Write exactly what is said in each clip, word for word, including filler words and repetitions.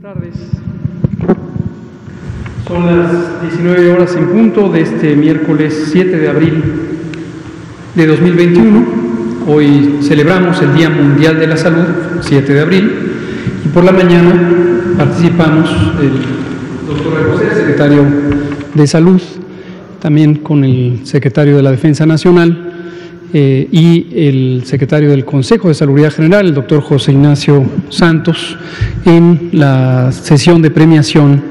tardes. Son las diecinueve horas en punto de este miércoles siete de abril de dos mil veintiuno. Hoy celebramos el Día Mundial de la Salud, siete de abril, y por la mañana participamos el doctor Alcocer, secretario de Salud, también con el secretario de la Defensa Nacional eh, y el secretario del Consejo de Salubridad General, el doctor José Ignacio Santos, en la sesión de premiación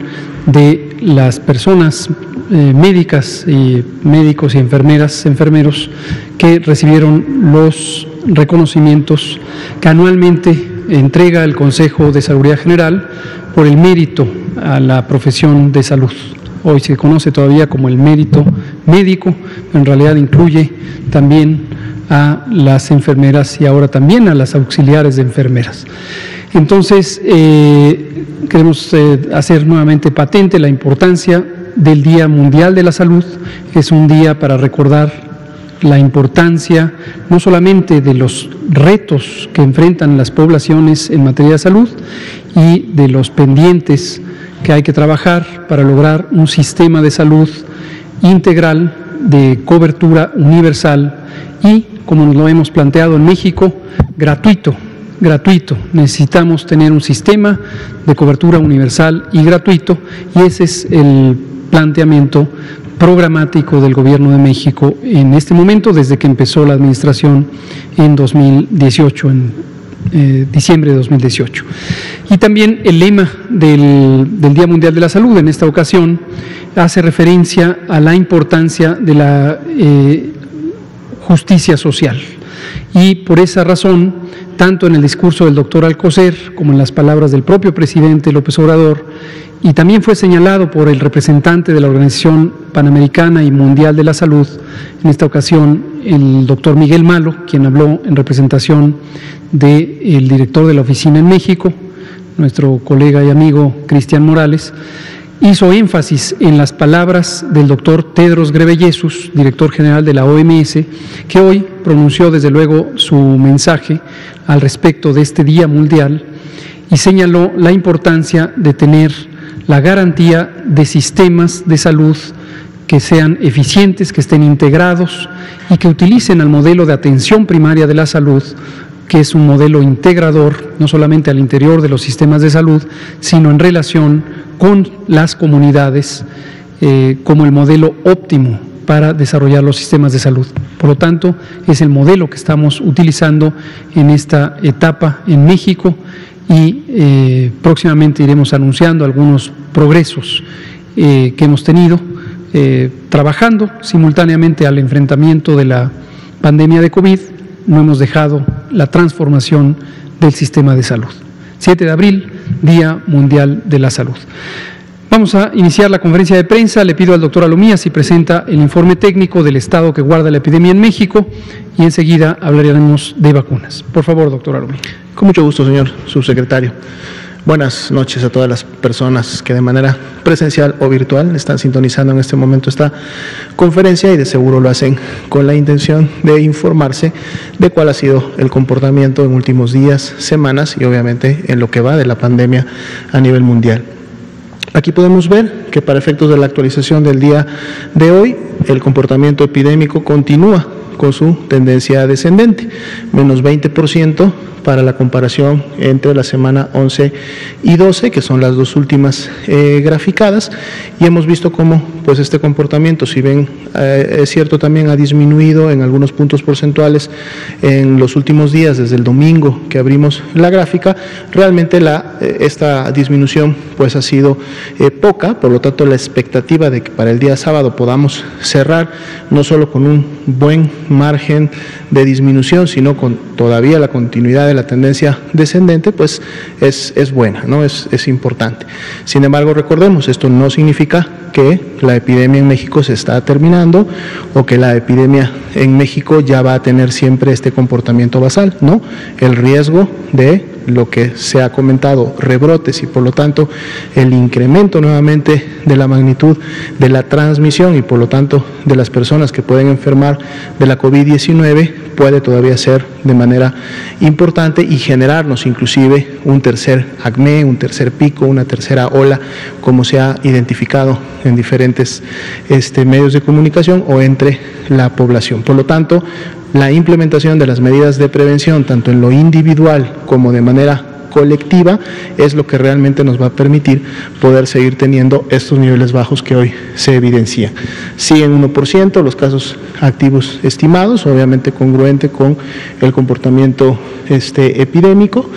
de las personas eh, médicas y médicos y enfermeras, enfermeros que recibieron los reconocimientos que anualmente entrega el Consejo de Salubridad General por el mérito a la profesión de salud. Hoy se conoce todavía como el mérito médico, pero en realidad incluye también a las enfermeras y ahora también a las auxiliares de enfermeras. Entonces, eh, queremos eh, hacer nuevamente patente la importancia del Día Mundial de la Salud. Es un día para recordar la importancia no solamente de los retos que enfrentan las poblaciones en materia de salud y de los pendientes que hay que trabajar para lograr un sistema de salud integral de cobertura universal y, como nos lo hemos planteado en México, gratuito. gratuito. Necesitamos tener un sistema de cobertura universal y gratuito, y ese es el planteamiento programático del Gobierno de México en este momento, desde que empezó la administración en dos mil dieciocho, en eh, diciembre de dos mil dieciocho. Y también el lema del, del Día Mundial de la Salud en esta ocasión hace referencia a la importancia de la eh, justicia social. Y por esa razón, tanto en el discurso del doctor Alcocer como en las palabras del propio presidente López Obrador, y también fue señalado por el representante de la Organización Panamericana y Mundial de la Salud, en esta ocasión el doctor Miguel Malo, quien habló en representación del director de la oficina en México, nuestro colega y amigo Cristian Morales, hizo énfasis en las palabras del doctor Tedros Ghebreyesus, director general de la O M S, que hoy pronunció desde luego su mensaje al respecto de este Día Mundial y señaló la importancia de tener la garantía de sistemas de salud que sean eficientes, que estén integrados y que utilicen al modelo de atención primaria de la salud, que es un modelo integrador, no solamente al interior de los sistemas de salud, sino en relación con las comunidades, eh, como el modelo óptimo para desarrollar los sistemas de salud. Por lo tanto, es el modelo que estamos utilizando en esta etapa en México y eh, próximamente iremos anunciando algunos progresos eh, que hemos tenido eh, trabajando simultáneamente al enfrentamiento de la pandemia de COVID. No hemos dejado la transformación del sistema de salud. siete de abril, Día Mundial de la Salud. Vamos a iniciar la conferencia de prensa. Le pido al doctor Alomía si presenta el informe técnico del estado que guarda la epidemia en México y enseguida hablaremos de vacunas. Por favor, doctor Alomía. Con mucho gusto, señor subsecretario. Buenas noches a todas las personas que de manera presencial o virtual están sintonizando en este momento esta conferencia y de seguro lo hacen con la intención de informarse de cuál ha sido el comportamiento en últimos días, semanas y obviamente en lo que va de la pandemia a nivel mundial. Aquí podemos ver que para efectos de la actualización del día de hoy, el comportamiento epidémico continúa con su tendencia descendente, menos veinte por ciento para la comparación entre la semana once y doce, que son las dos últimas eh, graficadas, y hemos visto cómo pues este comportamiento, si bien eh, es cierto también ha disminuido en algunos puntos porcentuales en los últimos días, desde el domingo que abrimos la gráfica, realmente la, eh, esta disminución pues ha sido eh, poca, por lo tanto la expectativa de que para el día sábado podamos cerrar no solo con un buen margen de disminución, sino con todavía la continuidad de la tendencia descendente, pues es, es buena, ¿no? Es, es importante. Sin embargo, recordemos, esto no significa que la epidemia en México se está terminando o que la epidemia en México ya va a tener siempre este comportamiento basal, ¿no? El riesgo de lo que se ha comentado, rebrotes y por lo tanto el incremento nuevamente de la magnitud de la transmisión y por lo tanto de las personas que pueden enfermar de la COVID diecinueve puede todavía ser de manera importante y generarnos inclusive un tercer acné, un tercer pico, una tercera ola, como se ha identificado en diferentes este, medios de comunicación o entre la población. Por lo tanto, la implementación de las medidas de prevención, tanto en lo individual como de manera colectiva, es lo que realmente nos va a permitir poder seguir teniendo estos niveles bajos que hoy se evidencian. Siguen uno por ciento los casos activos estimados, obviamente congruente con el comportamiento este, epidémico,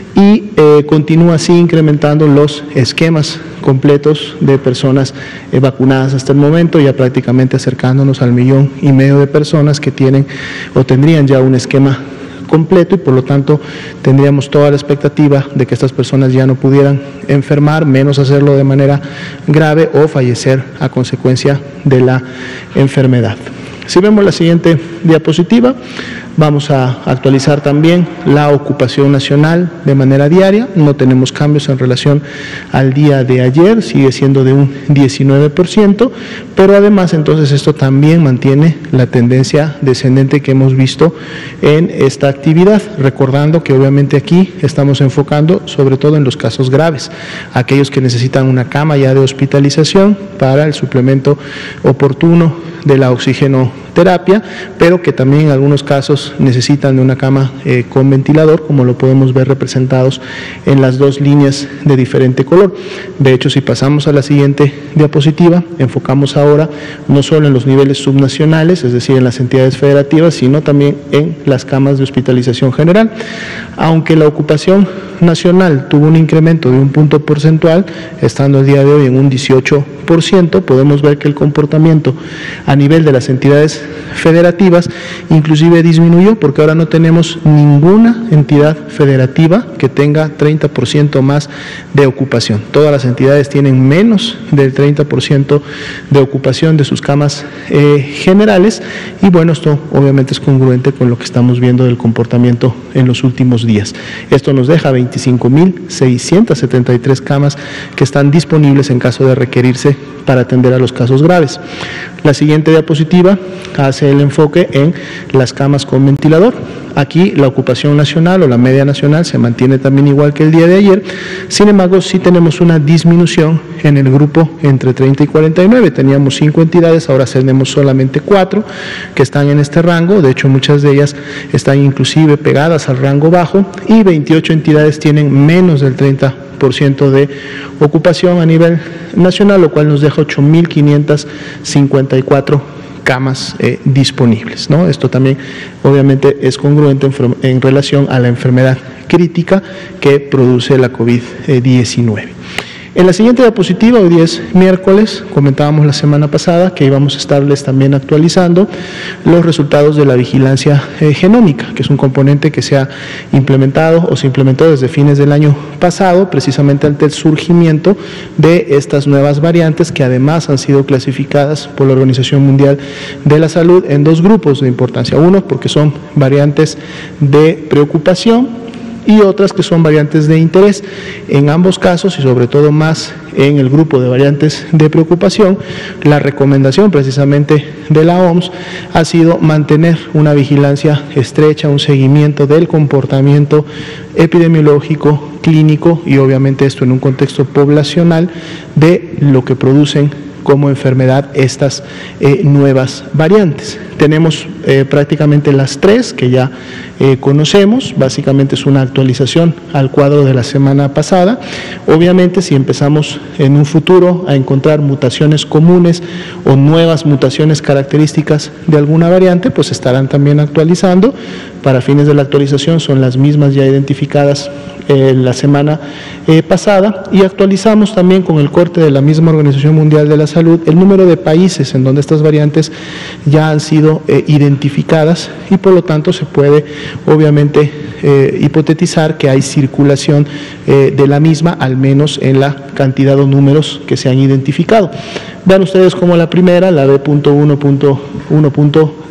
y eh, continúa así incrementando los esquemas completos de personas eh, vacunadas hasta el momento, ya prácticamente acercándonos al millón y medio de personas que tienen o tendrían ya un esquema completo y por lo tanto tendríamos toda la expectativa de que estas personas ya no pudieran enfermar, menos hacerlo de manera grave o fallecer a consecuencia de la enfermedad. Si vemos la siguiente diapositiva, vamos a actualizar también la ocupación nacional de manera diaria. No tenemos cambios en relación al día de ayer, sigue siendo de un diecinueve por ciento, pero además entonces esto también mantiene la tendencia descendente que hemos visto en esta actividad, recordando que obviamente aquí estamos enfocando sobre todo en los casos graves, aquellos que necesitan una cama ya de hospitalización para el suplemento oportuno de la oxigenoterapia, pero que también en algunos casos necesitan de una cama eh, con ventilador, como lo podemos ver representados en las dos líneas de diferente color. De hecho, si pasamos a la siguiente diapositiva, enfocamos ahora no solo en los niveles subnacionales, es decir, en las entidades federativas, sino también en las camas de hospitalización general. Aunque la ocupación nacional tuvo un incremento de un punto porcentual, estando el día de hoy en un dieciocho por ciento, podemos ver que el comportamiento a nivel de las entidades federativas inclusive disminuyó, porque ahora no tenemos ninguna entidad federativa que tenga treinta por ciento más de ocupación. Todas las entidades tienen menos del treinta por ciento de ocupación de sus camas eh, generales y bueno, esto obviamente es congruente con lo que estamos viendo del comportamiento en los últimos días. Esto nos deja veinticinco mil seiscientas setenta y tres camas que están disponibles en caso de requerirse para atender a los casos graves. La siguiente diapositiva hace el enfoque en las camas con ventilador. Aquí la ocupación nacional o la media nacional se mantiene también igual que el día de ayer, sin embargo sí tenemos una disminución en el grupo entre treinta y cuarenta y nueve, teníamos cinco entidades, ahora tenemos solamente cuatro que están en este rango, de hecho muchas de ellas están inclusive pegadas al rango bajo y veintiocho entidades tienen menos del treinta por ciento de ocupación a nivel nacional, lo cual nos deja ocho mil quinientas cincuenta y cuatro camas eh, disponibles, ¿no? Esto también obviamente es congruente en, en relación a la enfermedad crítica que produce la COVID diecinueve. En la siguiente diapositiva, hoy día es miércoles, comentábamos la semana pasada que íbamos a estarles también actualizando los resultados de la vigilancia eh, genómica, que es un componente que se ha implementado o se implementó desde fines del año pasado, precisamente ante el surgimiento de estas nuevas variantes que además han sido clasificadas por la Organización Mundial de la Salud en dos grupos de importancia. Uno, porque son variantes de preocupación, y otras que son variantes de interés. En ambos casos, y sobre todo más en el grupo de variantes de preocupación, la recomendación precisamente de la O M S ha sido mantener una vigilancia estrecha, un seguimiento del comportamiento epidemiológico, clínico y obviamente esto en un contexto poblacional de lo que producen como enfermedad estas eh, nuevas variantes. Tenemos eh, prácticamente las tres que ya eh, conocemos, básicamente es una actualización al cuadro de la semana pasada. Obviamente si empezamos en un futuro a encontrar mutaciones comunes o nuevas mutaciones características de alguna variante, pues estarán también actualizando. Para fines de la actualización son las mismas ya identificadas eh, la semana eh, pasada y actualizamos también con el corte de la misma Organización Mundial de la Salud el número de países en donde estas variantes ya han sido eh, identificadas y por lo tanto se puede obviamente eh, hipotetizar que hay circulación eh, de la misma, al menos en la cantidad o números que se han identificado. Vean ustedes como la primera, la B punto uno punto uno punto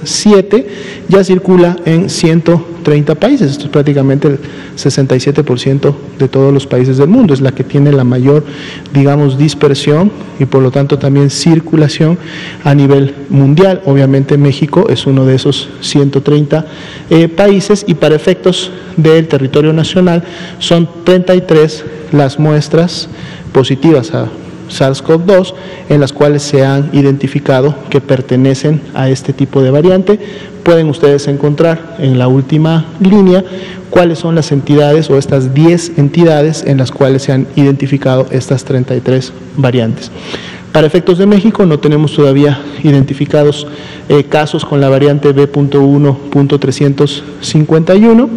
siete ya circula en ciento treinta países. Esto es prácticamente el sesenta y siete por ciento de todos los países del mundo. Es la que tiene la mayor, digamos, dispersión y por lo tanto también circulación a nivel mundial. Obviamente México es uno de esos ciento treinta eh, países, y para efectos del territorio nacional son treinta y tres las muestras positivas a SARS-CoV dos en las cuales se han identificado que pertenecen a este tipo de variante. Pueden ustedes encontrar en la última línea cuáles son las entidades o estas diez entidades en las cuales se han identificado estas treinta y tres variantes. Para efectos de México no tenemos todavía identificados eh, casos con la variante B punto uno punto trescientos cincuenta y uno.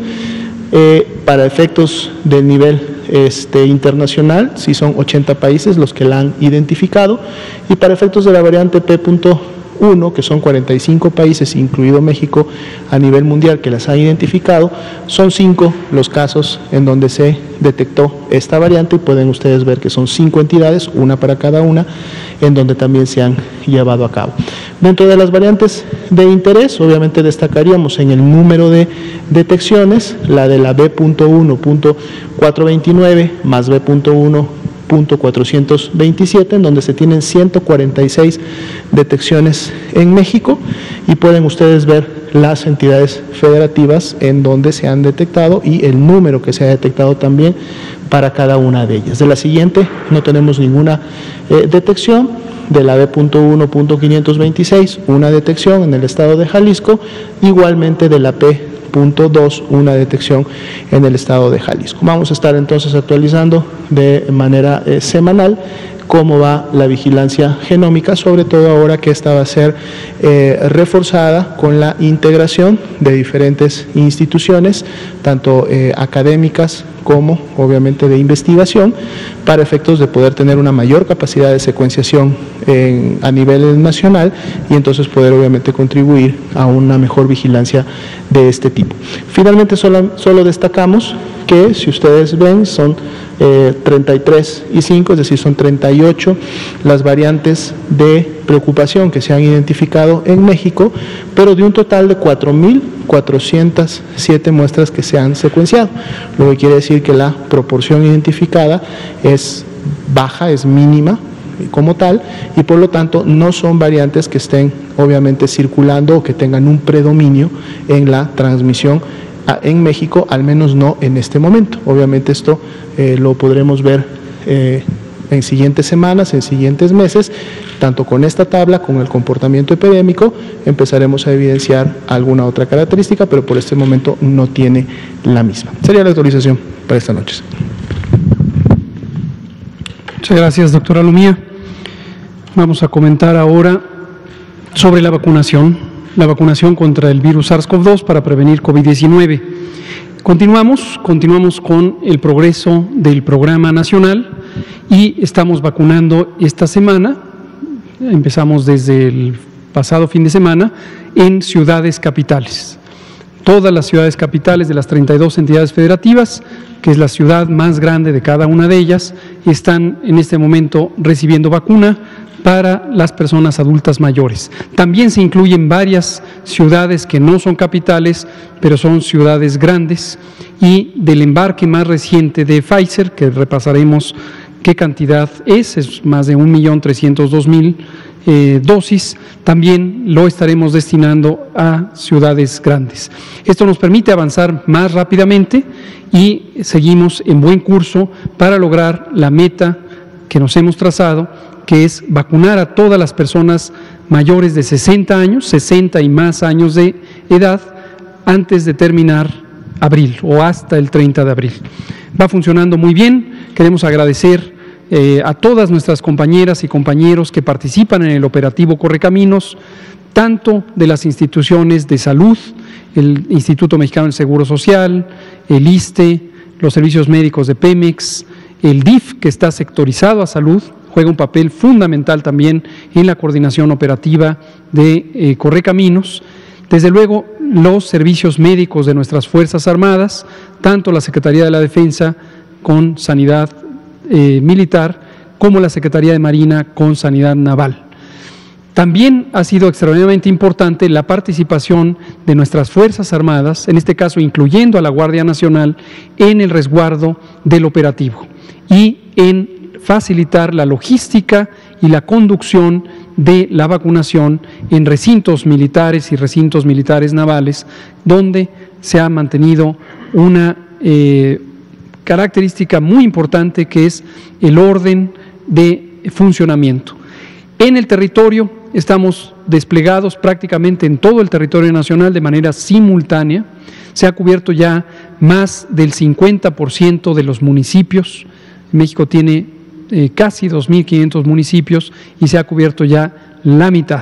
Eh, para efectos del nivel este, internacional, sí son ochenta países los que la han identificado, y para efectos de la variante P punto uno, que son cuarenta y cinco países, incluido México, a nivel mundial que las han identificado, son cinco los casos en donde se detectó esta variante, y pueden ustedes ver que son cinco entidades, una para cada una, en donde también se han llevado a cabo. Dentro de las variantes de interés, obviamente destacaríamos en el número de detecciones, la de la B punto uno punto cuatrocientos veintinueve más B punto uno punto cuatrocientos veintisiete, en donde se tienen ciento cuarenta y seis detecciones en México, y pueden ustedes ver las entidades federativas en donde se han detectado y el número que se ha detectado también para cada una de ellas. De la siguiente no tenemos ninguna eh, detección. De la B punto uno punto quinientos veintiséis, una detección en el estado de Jalisco, igualmente de la P punto dos, una detección en el estado de Jalisco. Vamos a estar entonces actualizando de manera eh, semanal cómo va la vigilancia genómica, sobre todo ahora que esta va a ser eh, reforzada con la integración de diferentes instituciones, tanto eh, académicas como obviamente de investigación, para efectos de poder tener una mayor capacidad de secuenciación en, a nivel nacional, y entonces poder obviamente contribuir a una mejor vigilancia de este tipo. Finalmente solo, solo destacamos que, si ustedes ven, son eh, treinta y tres y cinco, es decir, son treinta y ocho las variantes de preocupación que se han identificado en México, pero de un total de cuatro mil cuatrocientas siete muestras que se han secuenciado, lo que quiere decir que la proporción identificada es baja, es mínima como tal, y por lo tanto no son variantes que estén obviamente circulando o que tengan un predominio en la transmisión en México, al menos no en este momento. Obviamente esto eh, lo podremos ver eh, en siguientes semanas, en siguientes meses, tanto con esta tabla, con el comportamiento epidémico, empezaremos a evidenciar alguna otra característica, pero por este momento no tiene la misma. Sería la actualización para esta noche. Muchas gracias, doctora Lumía. Vamos a comentar ahora sobre la vacunación, la vacunación contra el virus SARS-CoV dos para prevenir COVID diecinueve. Continuamos, continuamos con el progreso del programa nacional y estamos vacunando esta semana, empezamos desde el pasado fin de semana, en ciudades capitales. Todas las ciudades capitales de las treinta y dos entidades federativas, que es la ciudad más grande de cada una de ellas, están en este momento recibiendo vacuna para las personas adultas mayores. También se incluyen varias ciudades que no son capitales, pero son ciudades grandes, y del embarque más reciente de Pfizer, que repasaremos qué cantidad es, es más de un millón trescientos dos mil eh, dosis, también lo estaremos destinando a ciudades grandes. Esto nos permite avanzar más rápidamente y seguimos en buen curso para lograr la meta que nos hemos trazado, que es vacunar a todas las personas mayores de sesenta años, sesenta y más años de edad, antes de terminar abril o hasta el treinta de abril. Va funcionando muy bien. Queremos agradecer eh, a todas nuestras compañeras y compañeros que participan en el operativo Correcaminos, tanto de las instituciones de salud, el Instituto Mexicano del Seguro Social, el ISSSTE, los servicios médicos de Pemex, el D I F, que está sectorizado a salud, juega un papel fundamental también en la coordinación operativa de eh, Correcaminos. Desde luego, los servicios médicos de nuestras Fuerzas Armadas, tanto la Secretaría de la Defensa con Sanidad eh, Militar, como la Secretaría de Marina con Sanidad Naval. También ha sido extraordinariamente importante la participación de nuestras Fuerzas Armadas, en este caso incluyendo a la Guardia Nacional, en el resguardo del operativo y en facilitar la logística y la conducción de la vacunación en recintos militares y recintos militares navales, donde se ha mantenido una eh, característica muy importante, que es el orden de funcionamiento. En el territorio estamos desplegados prácticamente en todo el territorio nacional de manera simultánea. Se ha cubierto ya más del cincuenta por ciento de los municipios. México tiene eh, casi dos mil quinientos municipios y se ha cubierto ya la mitad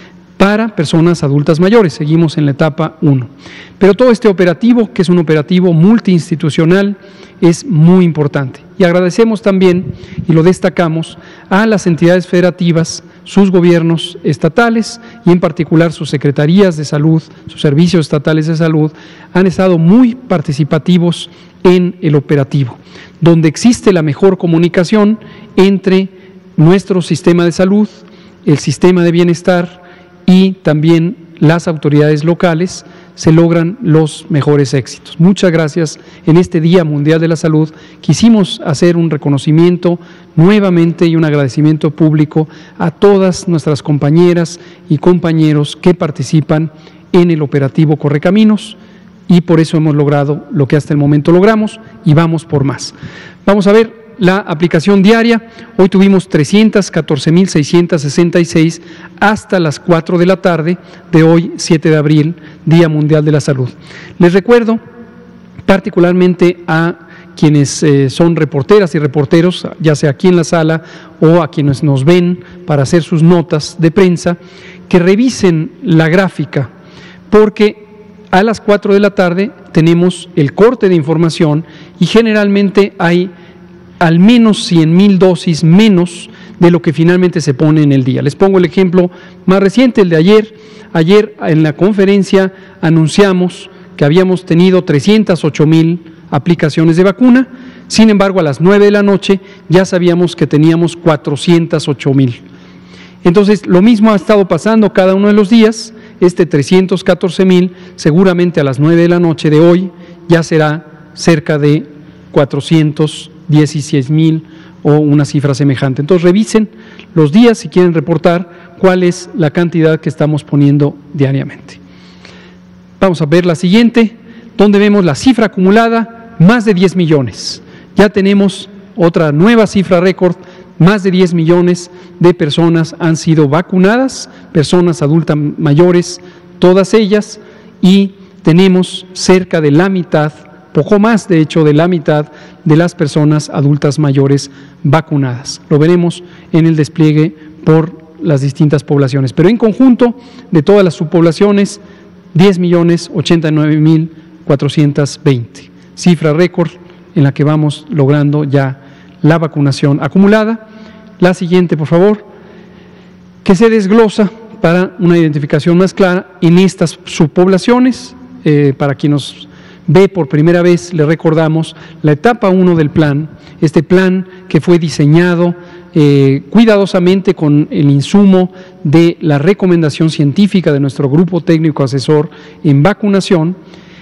para personas adultas mayores. Seguimos en la etapa uno. Pero todo este operativo, que es un operativo multiinstitucional, es muy importante. Y agradecemos también, y lo destacamos, a las entidades federativas, sus gobiernos estatales y en particular sus secretarías de salud, sus servicios estatales de salud, han estado muy participativos en el operativo, donde existe la mejor comunicación entre nuestro sistema de salud, el sistema de bienestar y también las autoridades locales, se logran los mejores éxitos. Muchas gracias. En este Día Mundial de la Salud quisimos hacer un reconocimiento nuevamente y un agradecimiento público a todas nuestras compañeras y compañeros que participan en el operativo Correcaminos, y por eso hemos logrado lo que hasta el momento logramos y vamos por más. Vamos a ver la aplicación diaria. Hoy tuvimos trescientas catorce mil seiscientas sesenta y seis hasta las cuatro de la tarde de hoy, siete de abril, Día Mundial de la Salud. Les recuerdo particularmente a quienes eh, son reporteras y reporteros, ya sea aquí en la sala o a quienes nos ven para hacer sus notas de prensa, que revisen la gráfica, porque a las cuatro de la tarde tenemos el corte de información y generalmente hay al menos cien mil dosis menos de lo que finalmente se pone en el día. Les pongo el ejemplo más reciente, el de ayer. Ayer en la conferencia anunciamos que habíamos tenido trescientas ocho mil aplicaciones de vacuna, sin embargo a las nueve de la noche ya sabíamos que teníamos cuatrocientas ocho mil. Entonces lo mismo ha estado pasando cada uno de los días. Este trescientos catorce mil seguramente a las nueve de la noche de hoy ya será cerca de cuatrocientos dieciséis mil o una cifra semejante. Entonces revisen los días si quieren reportar cuál es la cantidad que estamos poniendo diariamente. Vamos a ver la siguiente, donde vemos la cifra acumulada, más de diez millones. Ya tenemos otra nueva cifra récord, más de diez millones de personas han sido vacunadas, personas adultas mayores, todas ellas, y tenemos cerca de la mitad, poco más de hecho de la mitad de las personas adultas mayores vacunadas. Lo veremos en el despliegue por las distintas poblaciones, pero en conjunto de todas las subpoblaciones, diez millones ochenta y nueve mil cuatrocientos veinte, cifra récord en la que vamos logrando ya la vacunación acumulada. La siguiente, por favor, que se desglosa para una identificación más clara en estas subpoblaciones. Eh, para quien nos ve por primera vez, le recordamos la etapa uno del plan, este plan que fue diseñado eh, cuidadosamente con el insumo de la recomendación científica de nuestro grupo técnico asesor en vacunación,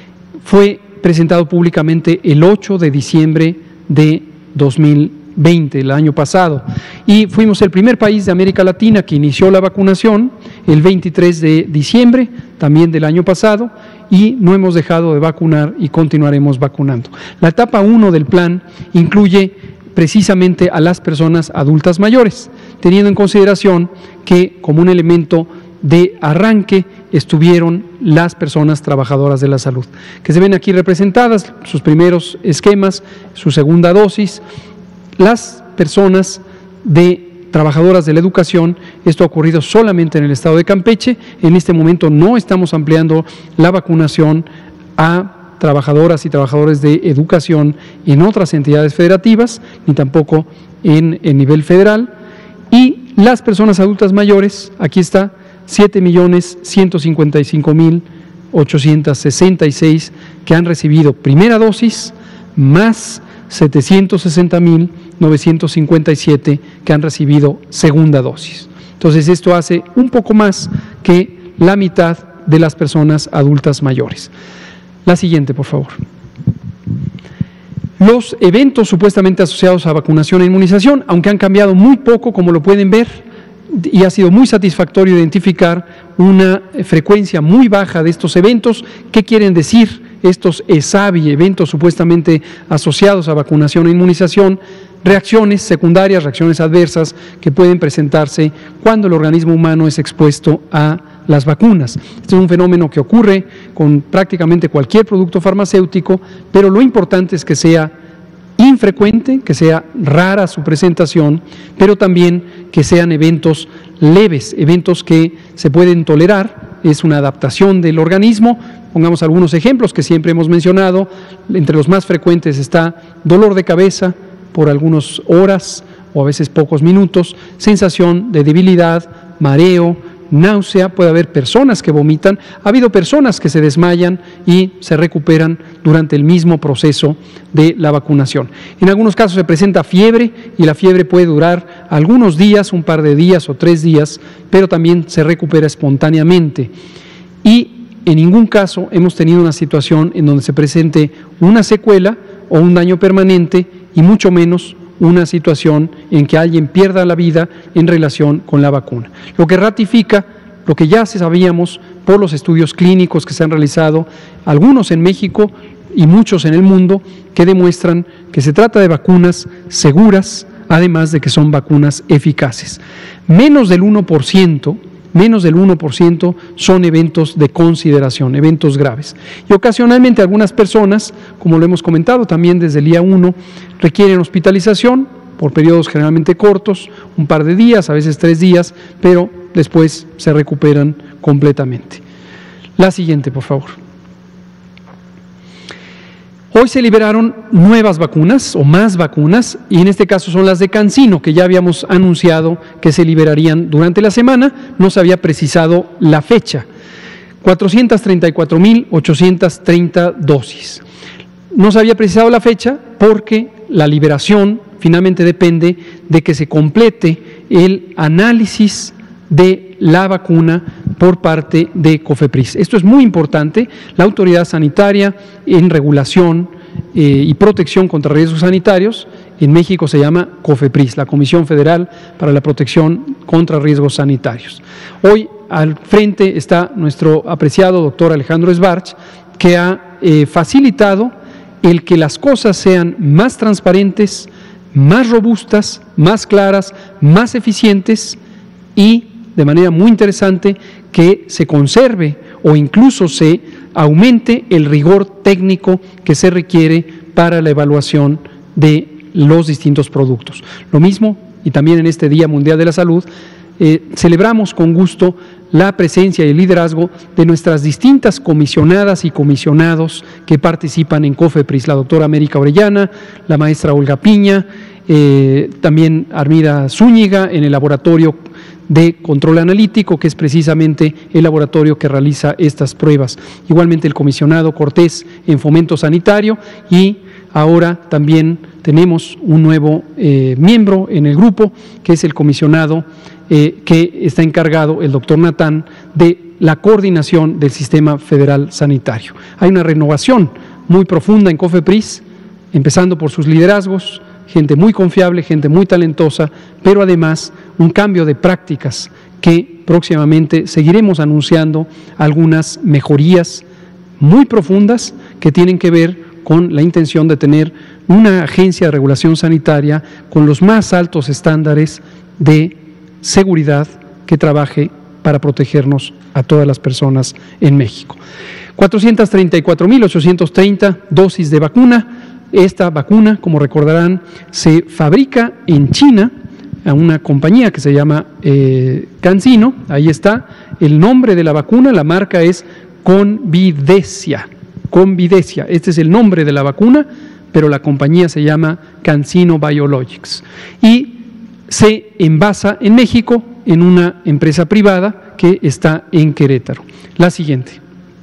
fue presentado públicamente el ocho de diciembre de dos mil veinte, el año pasado, y fuimos el primer país de América Latina que inició la vacunación el veintitrés de diciembre también del año pasado, y no hemos dejado de vacunar y continuaremos vacunando. La etapa uno del plan incluye precisamente a las personas adultas mayores, teniendo en consideración que como un elemento de arranque estuvieron las personas trabajadoras de la salud, que se ven aquí representadas, sus primeros esquemas, su segunda dosis, las personas de trabajadoras de la educación. Esto ha ocurrido solamente en el estado de Campeche. En este momento no estamos ampliando la vacunación a trabajadoras y trabajadores de educación en otras entidades federativas, ni tampoco en el nivel federal. Y las personas adultas mayores, aquí está, siete millones ciento cincuenta y cinco mil ochocientos sesenta y seis que han recibido primera dosis, más setecientos sesenta mil novecientos cincuenta y siete que han recibido segunda dosis. Entonces esto hace un poco más que la mitad de las personas adultas mayores. La siguiente, por favor. Los eventos supuestamente asociados a vacunación e inmunización, aunque han cambiado muy poco, como lo pueden ver, y ha sido muy satisfactorio identificar una frecuencia muy baja de estos eventos. ¿Qué quieren decir estos E S A V I, eventos supuestamente asociados a vacunación e inmunización? Reacciones secundarias, reacciones adversas que pueden presentarse cuando el organismo humano es expuesto a las vacunas. Este es un fenómeno que ocurre con prácticamente cualquier producto farmacéutico, pero lo importante es que sea infrecuente, que sea rara su presentación, pero también que sean eventos leves, eventos que se pueden tolerar. Es una adaptación del organismo. Pongamos algunos ejemplos que siempre hemos mencionado. Entre los más frecuentes está dolor de cabeza por algunas horas o a veces pocos minutos, sensación de debilidad, mareo, náusea, puede haber personas que vomitan, ha habido personas que se desmayan y se recuperan durante el mismo proceso de la vacunación. En algunos casos se presenta fiebre y la fiebre puede durar algunos días, un par de días o tres días, pero también se recupera espontáneamente. Y en ningún caso hemos tenido una situación en donde se presente una secuela o un daño permanente y mucho menos una situación en que alguien pierda la vida en relación con la vacuna. Lo que ratifica lo que ya sabíamos por los estudios clínicos que se han realizado, algunos en México y muchos en el mundo, que demuestran que se trata de vacunas seguras, además de que son vacunas eficaces. Menos del uno por ciento menos del uno por ciento son eventos de consideración, eventos graves. Y ocasionalmente algunas personas, como lo hemos comentado también desde el día uno, requieren hospitalización por periodos generalmente cortos, un par de días, a veces tres días, pero después se recuperan completamente. La siguiente, por favor. Hoy se liberaron nuevas vacunas o más vacunas, y en este caso son las de CanSino, que ya habíamos anunciado que se liberarían durante la semana. No se había precisado la fecha. cuatrocientas treinta y cuatro mil ochocientas treinta dosis. No se había precisado la fecha porque la liberación finalmente depende de que se complete el análisis de la vacuna por parte de COFEPRIS. Esto es muy importante. La autoridad sanitaria en regulación eh, y protección contra riesgos sanitarios, en México se llama COFEPRIS, la Comisión Federal para la Protección contra Riesgos Sanitarios. Hoy al frente está nuestro apreciado doctor Alejandro Sbarch, que ha eh, facilitado el que las cosas sean más transparentes, más robustas, más claras, más eficientes y de manera muy interesante que se conserve o incluso se aumente el rigor técnico que se requiere para la evaluación de los distintos productos. Lo mismo, y también en este Día Mundial de la Salud, eh, celebramos con gusto la presencia y el liderazgo de nuestras distintas comisionadas y comisionados que participan en COFEPRIS, la doctora América Orellana, la maestra Olga Piña, eh, también Armida Zúñiga en el laboratorio de control analítico, que es precisamente el laboratorio que realiza estas pruebas. Igualmente el comisionado Cortés en fomento sanitario, y ahora también tenemos un nuevo eh, miembro en el grupo, que es el comisionado eh, que está encargado, el doctor Natán, de la coordinación del sistema federal sanitario. Hay una renovación muy profunda en COFEPRIS, empezando por sus liderazgos, gente muy confiable, gente muy talentosa, pero además un cambio de prácticas que próximamente seguiremos anunciando, algunas mejorías muy profundas que tienen que ver con la intención de tener una agencia de regulación sanitaria con los más altos estándares de seguridad que trabaje para protegernos a todas las personas en México. cuatrocientas treinta y cuatro mil ochocientas treinta dosis de vacuna. Esta vacuna, como recordarán, se fabrica en China a una compañía que se llama eh, CanSino. Ahí está el nombre de la vacuna, la marca es Convidecia. Convidecia, este es el nombre de la vacuna, pero la compañía se llama CanSino Biologics. Y se envasa en México en una empresa privada que está en Querétaro. La siguiente.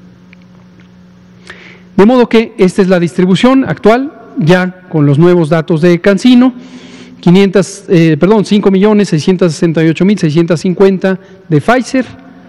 De modo que esta es la distribución actual, ya con los nuevos datos de CanSino. quinientos, eh, perdón, cinco millones seiscientos sesenta y ocho mil seiscientos cincuenta de Pfizer,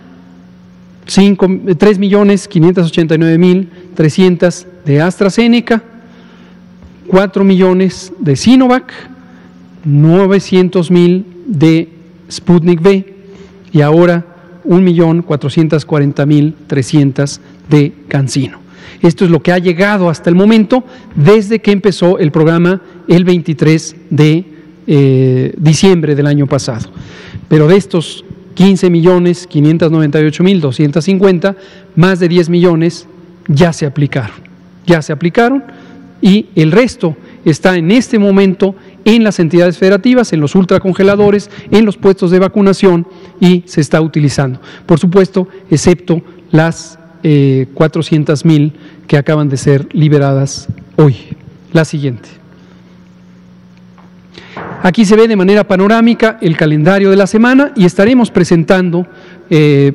tres millones quinientos ochenta y nueve mil trescientos de AstraZeneca, cuatro millones de Sinovac, novecientos mil de Sputnik V y ahora un millón cuatrocientos cuarenta mil trescientos de CanSino. Esto es lo que ha llegado hasta el momento desde que empezó el programa el veintitrés de diciembre del año pasado. Pero de estos quince millones quinientos noventa y ocho mil doscientos cincuenta, más de diez millones ya se aplicaron, ya se aplicaron y el resto está en este momento en las entidades federativas, en los ultracongeladores, en los puestos de vacunación y se está utilizando. Por supuesto, excepto las eh, cuatrocientos mil que acaban de ser liberadas hoy. La siguiente. Aquí se ve de manera panorámica el calendario de la semana y estaremos presentando eh,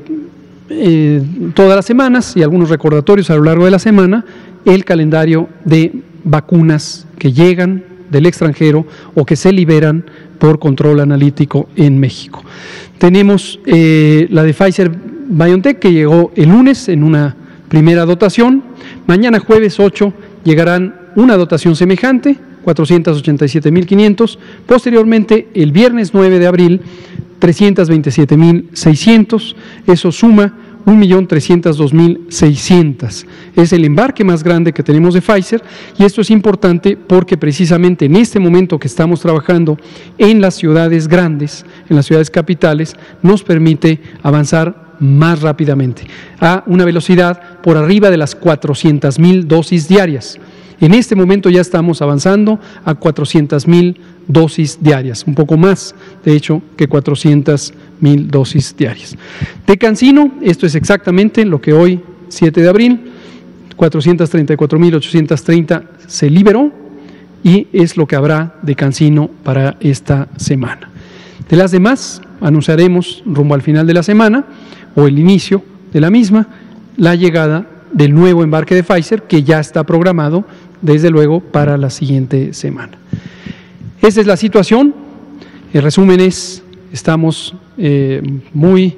eh, todas las semanas y algunos recordatorios a lo largo de la semana el calendario de vacunas que llegan del extranjero o que se liberan por control analítico en México. Tenemos eh, la de Pfizer-BioNTech que llegó el lunes en una primera dotación. Mañana jueves ocho llegarán una dotación semejante, cuatrocientos ochenta y siete mil quinientos. Posteriormente, el viernes nueve de abril, trescientos veintisiete mil seiscientos. Eso suma un millón trescientos dos mil seiscientos. Es el embarque más grande que tenemos de Pfizer y esto es importante porque precisamente en este momento que estamos trabajando en las ciudades grandes, en las ciudades capitales, nos permite avanzar más rápidamente a una velocidad por arriba de las cuatrocientas mil dosis diarias. En este momento ya estamos avanzando a cuatrocientas mil dosis diarias, un poco más, de hecho, que cuatrocientas mil dosis diarias. De CanSino, esto es exactamente lo que hoy, siete de abril, cuatrocientos treinta y cuatro mil ochocientos treinta se liberó y es lo que habrá de CanSino para esta semana. De las demás, anunciaremos rumbo al final de la semana o el inicio de la misma, la llegada del nuevo embarque de Pfizer que ya está programado desde luego para la siguiente semana. Esa es la situación. El resumen es, estamos eh, muy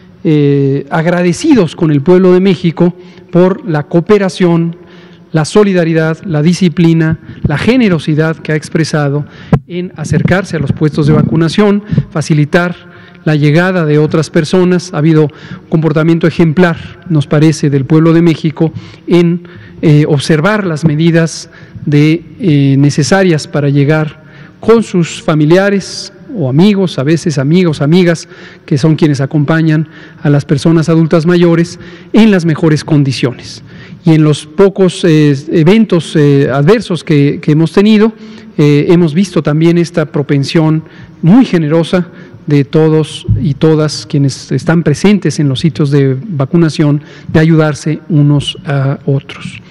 eh, agradecidos con el pueblo de México por la cooperación, la solidaridad, la disciplina, la generosidad que ha expresado en acercarse a los puestos de vacunación, facilitar la llegada de otras personas. Ha habido un comportamiento ejemplar, nos parece, del pueblo de México en eh, observar las medidas de, eh, necesarias para llegar con sus familiares o amigos, a veces amigos, amigas, que son quienes acompañan a las personas adultas mayores en las mejores condiciones. Y en los pocos eh, eventos eh, adversos que, que hemos tenido, eh, hemos visto también esta propensión muy generosa de todos y todas quienes están presentes en los sitios de vacunación, de ayudarse unos a otros.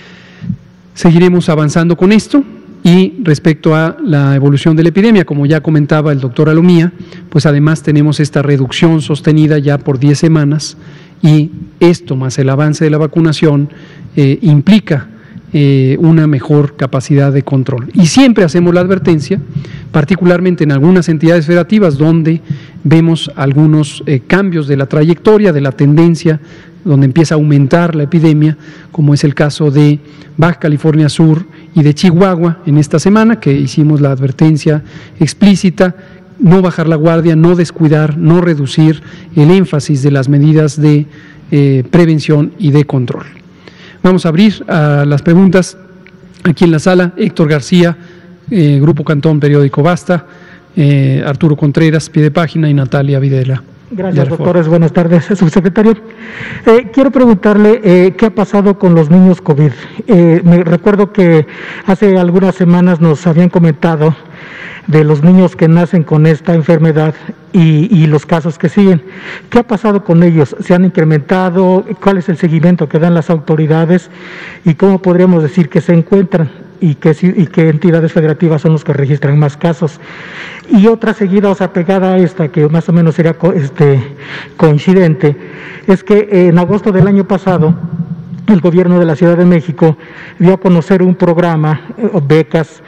Seguiremos avanzando con esto y respecto a la evolución de la epidemia, como ya comentaba el doctor Alomía, pues además tenemos esta reducción sostenida ya por diez semanas y esto más el avance de la vacunación eh, implica Eh, una mejor capacidad de control. Y siempre hacemos la advertencia, particularmente en algunas entidades federativas donde vemos algunos eh, cambios de la trayectoria, de la tendencia, donde empieza a aumentar la epidemia, como es el caso de Baja California Sur y de Chihuahua en esta semana, que hicimos la advertencia explícita, no bajar la guardia, no descuidar, no reducir el énfasis de las medidas de eh, prevención y de control. Vamos a abrir a las preguntas aquí en la sala. Héctor García, eh, Grupo Cantón, Periódico Basta, eh, Arturo Contreras, pie de página, y Natalia Videla. Gracias, doctores. Buenas tardes, subsecretario. Eh, quiero preguntarle eh, qué ha pasado con los niños COVID. Eh, me recuerdo que hace algunas semanas nos habían comentado de los niños que nacen con esta enfermedad y, y los casos que siguen. ¿Qué ha pasado con ellos? ¿Se han incrementado? ¿Cuál es el seguimiento que dan las autoridades? ¿Y cómo podríamos decir que se encuentran? ¿Y qué, y qué entidades federativas son los que registran más casos? Y otra seguida, o sea, pegada a esta, que más o menos sería co este, coincidente, es que en agosto del año pasado, el gobierno de la Ciudad de México dio a conocer un programa, becas,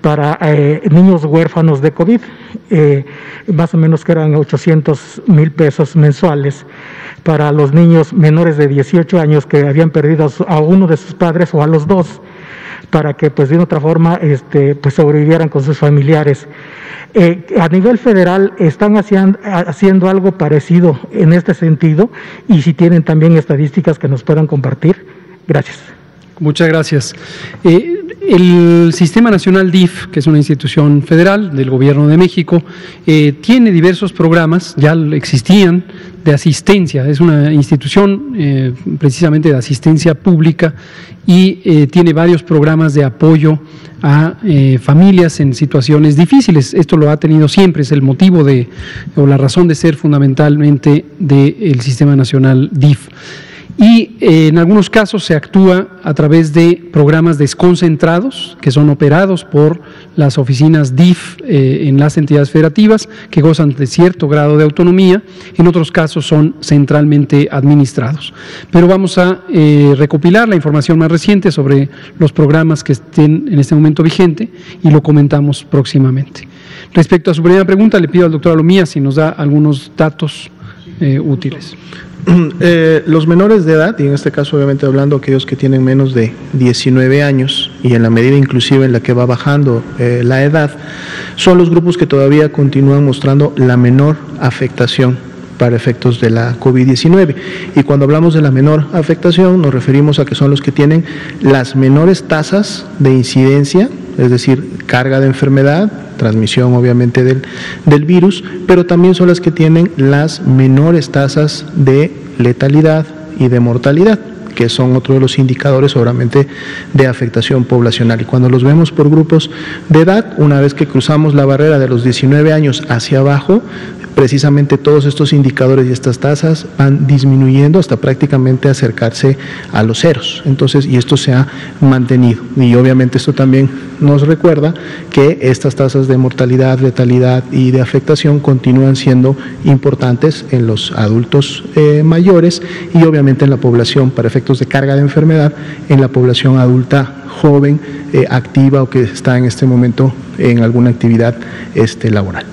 para eh, niños huérfanos de COVID, eh, más o menos que eran ochocientos mil pesos mensuales para los niños menores de dieciocho años que habían perdido a, su, a uno de sus padres o a los dos, para que pues de otra forma este, pues sobrevivieran con sus familiares. Eh, a nivel federal están haciendo, haciendo algo parecido en este sentido, y si tienen también estadísticas que nos puedan compartir. Gracias. Muchas gracias. Eh, el Sistema Nacional D I F, que es una institución federal del Gobierno de México, eh, tiene diversos programas, ya existían, de asistencia. Es una institución eh, precisamente de asistencia pública y eh, tiene varios programas de apoyo a eh, familias en situaciones difíciles. Esto lo ha tenido siempre, es el motivo de, o la razón de ser fundamentalmente del Sistema Nacional D I F. Y eh, en algunos casos se actúa a través de programas desconcentrados que son operados por las oficinas D I F eh, en las entidades federativas, que gozan de cierto grado de autonomía. En otros casos son centralmente administrados. Pero vamos a eh, recopilar la información más reciente sobre los programas que estén en este momento vigente y lo comentamos próximamente. Respecto a su primera pregunta, le pido al doctor Alomía si nos da algunos datos eh, útiles. Eh, los menores de edad, y en este caso obviamente hablando aquellos que tienen menos de diecinueve años, y en la medida inclusive en la que va bajando eh, la edad, son los grupos que todavía continúan mostrando la menor afectación para efectos de la COVID diecinueve. Y cuando hablamos de la menor afectación nos referimos a que son los que tienen las menores tasas de incidencia, es decir, carga de enfermedad, transmisión obviamente del, del virus, pero también son las que tienen las menores tasas de letalidad y de mortalidad, que son otro de los indicadores seguramente de afectación poblacional. Y cuando los vemos por grupos de edad, una vez que cruzamos la barrera de los diecinueve años hacia abajo, precisamente todos estos indicadores y estas tasas van disminuyendo hasta prácticamente acercarse a los ceros. Entonces, y esto se ha mantenido. Y obviamente esto también nos recuerda que estas tasas de mortalidad, letalidad y de afectación continúan siendo importantes en los adultos eh, mayores y obviamente en la población, para efectos de carga de enfermedad, en la población adulta joven, eh, activa o que está en este momento en alguna actividad este, laboral.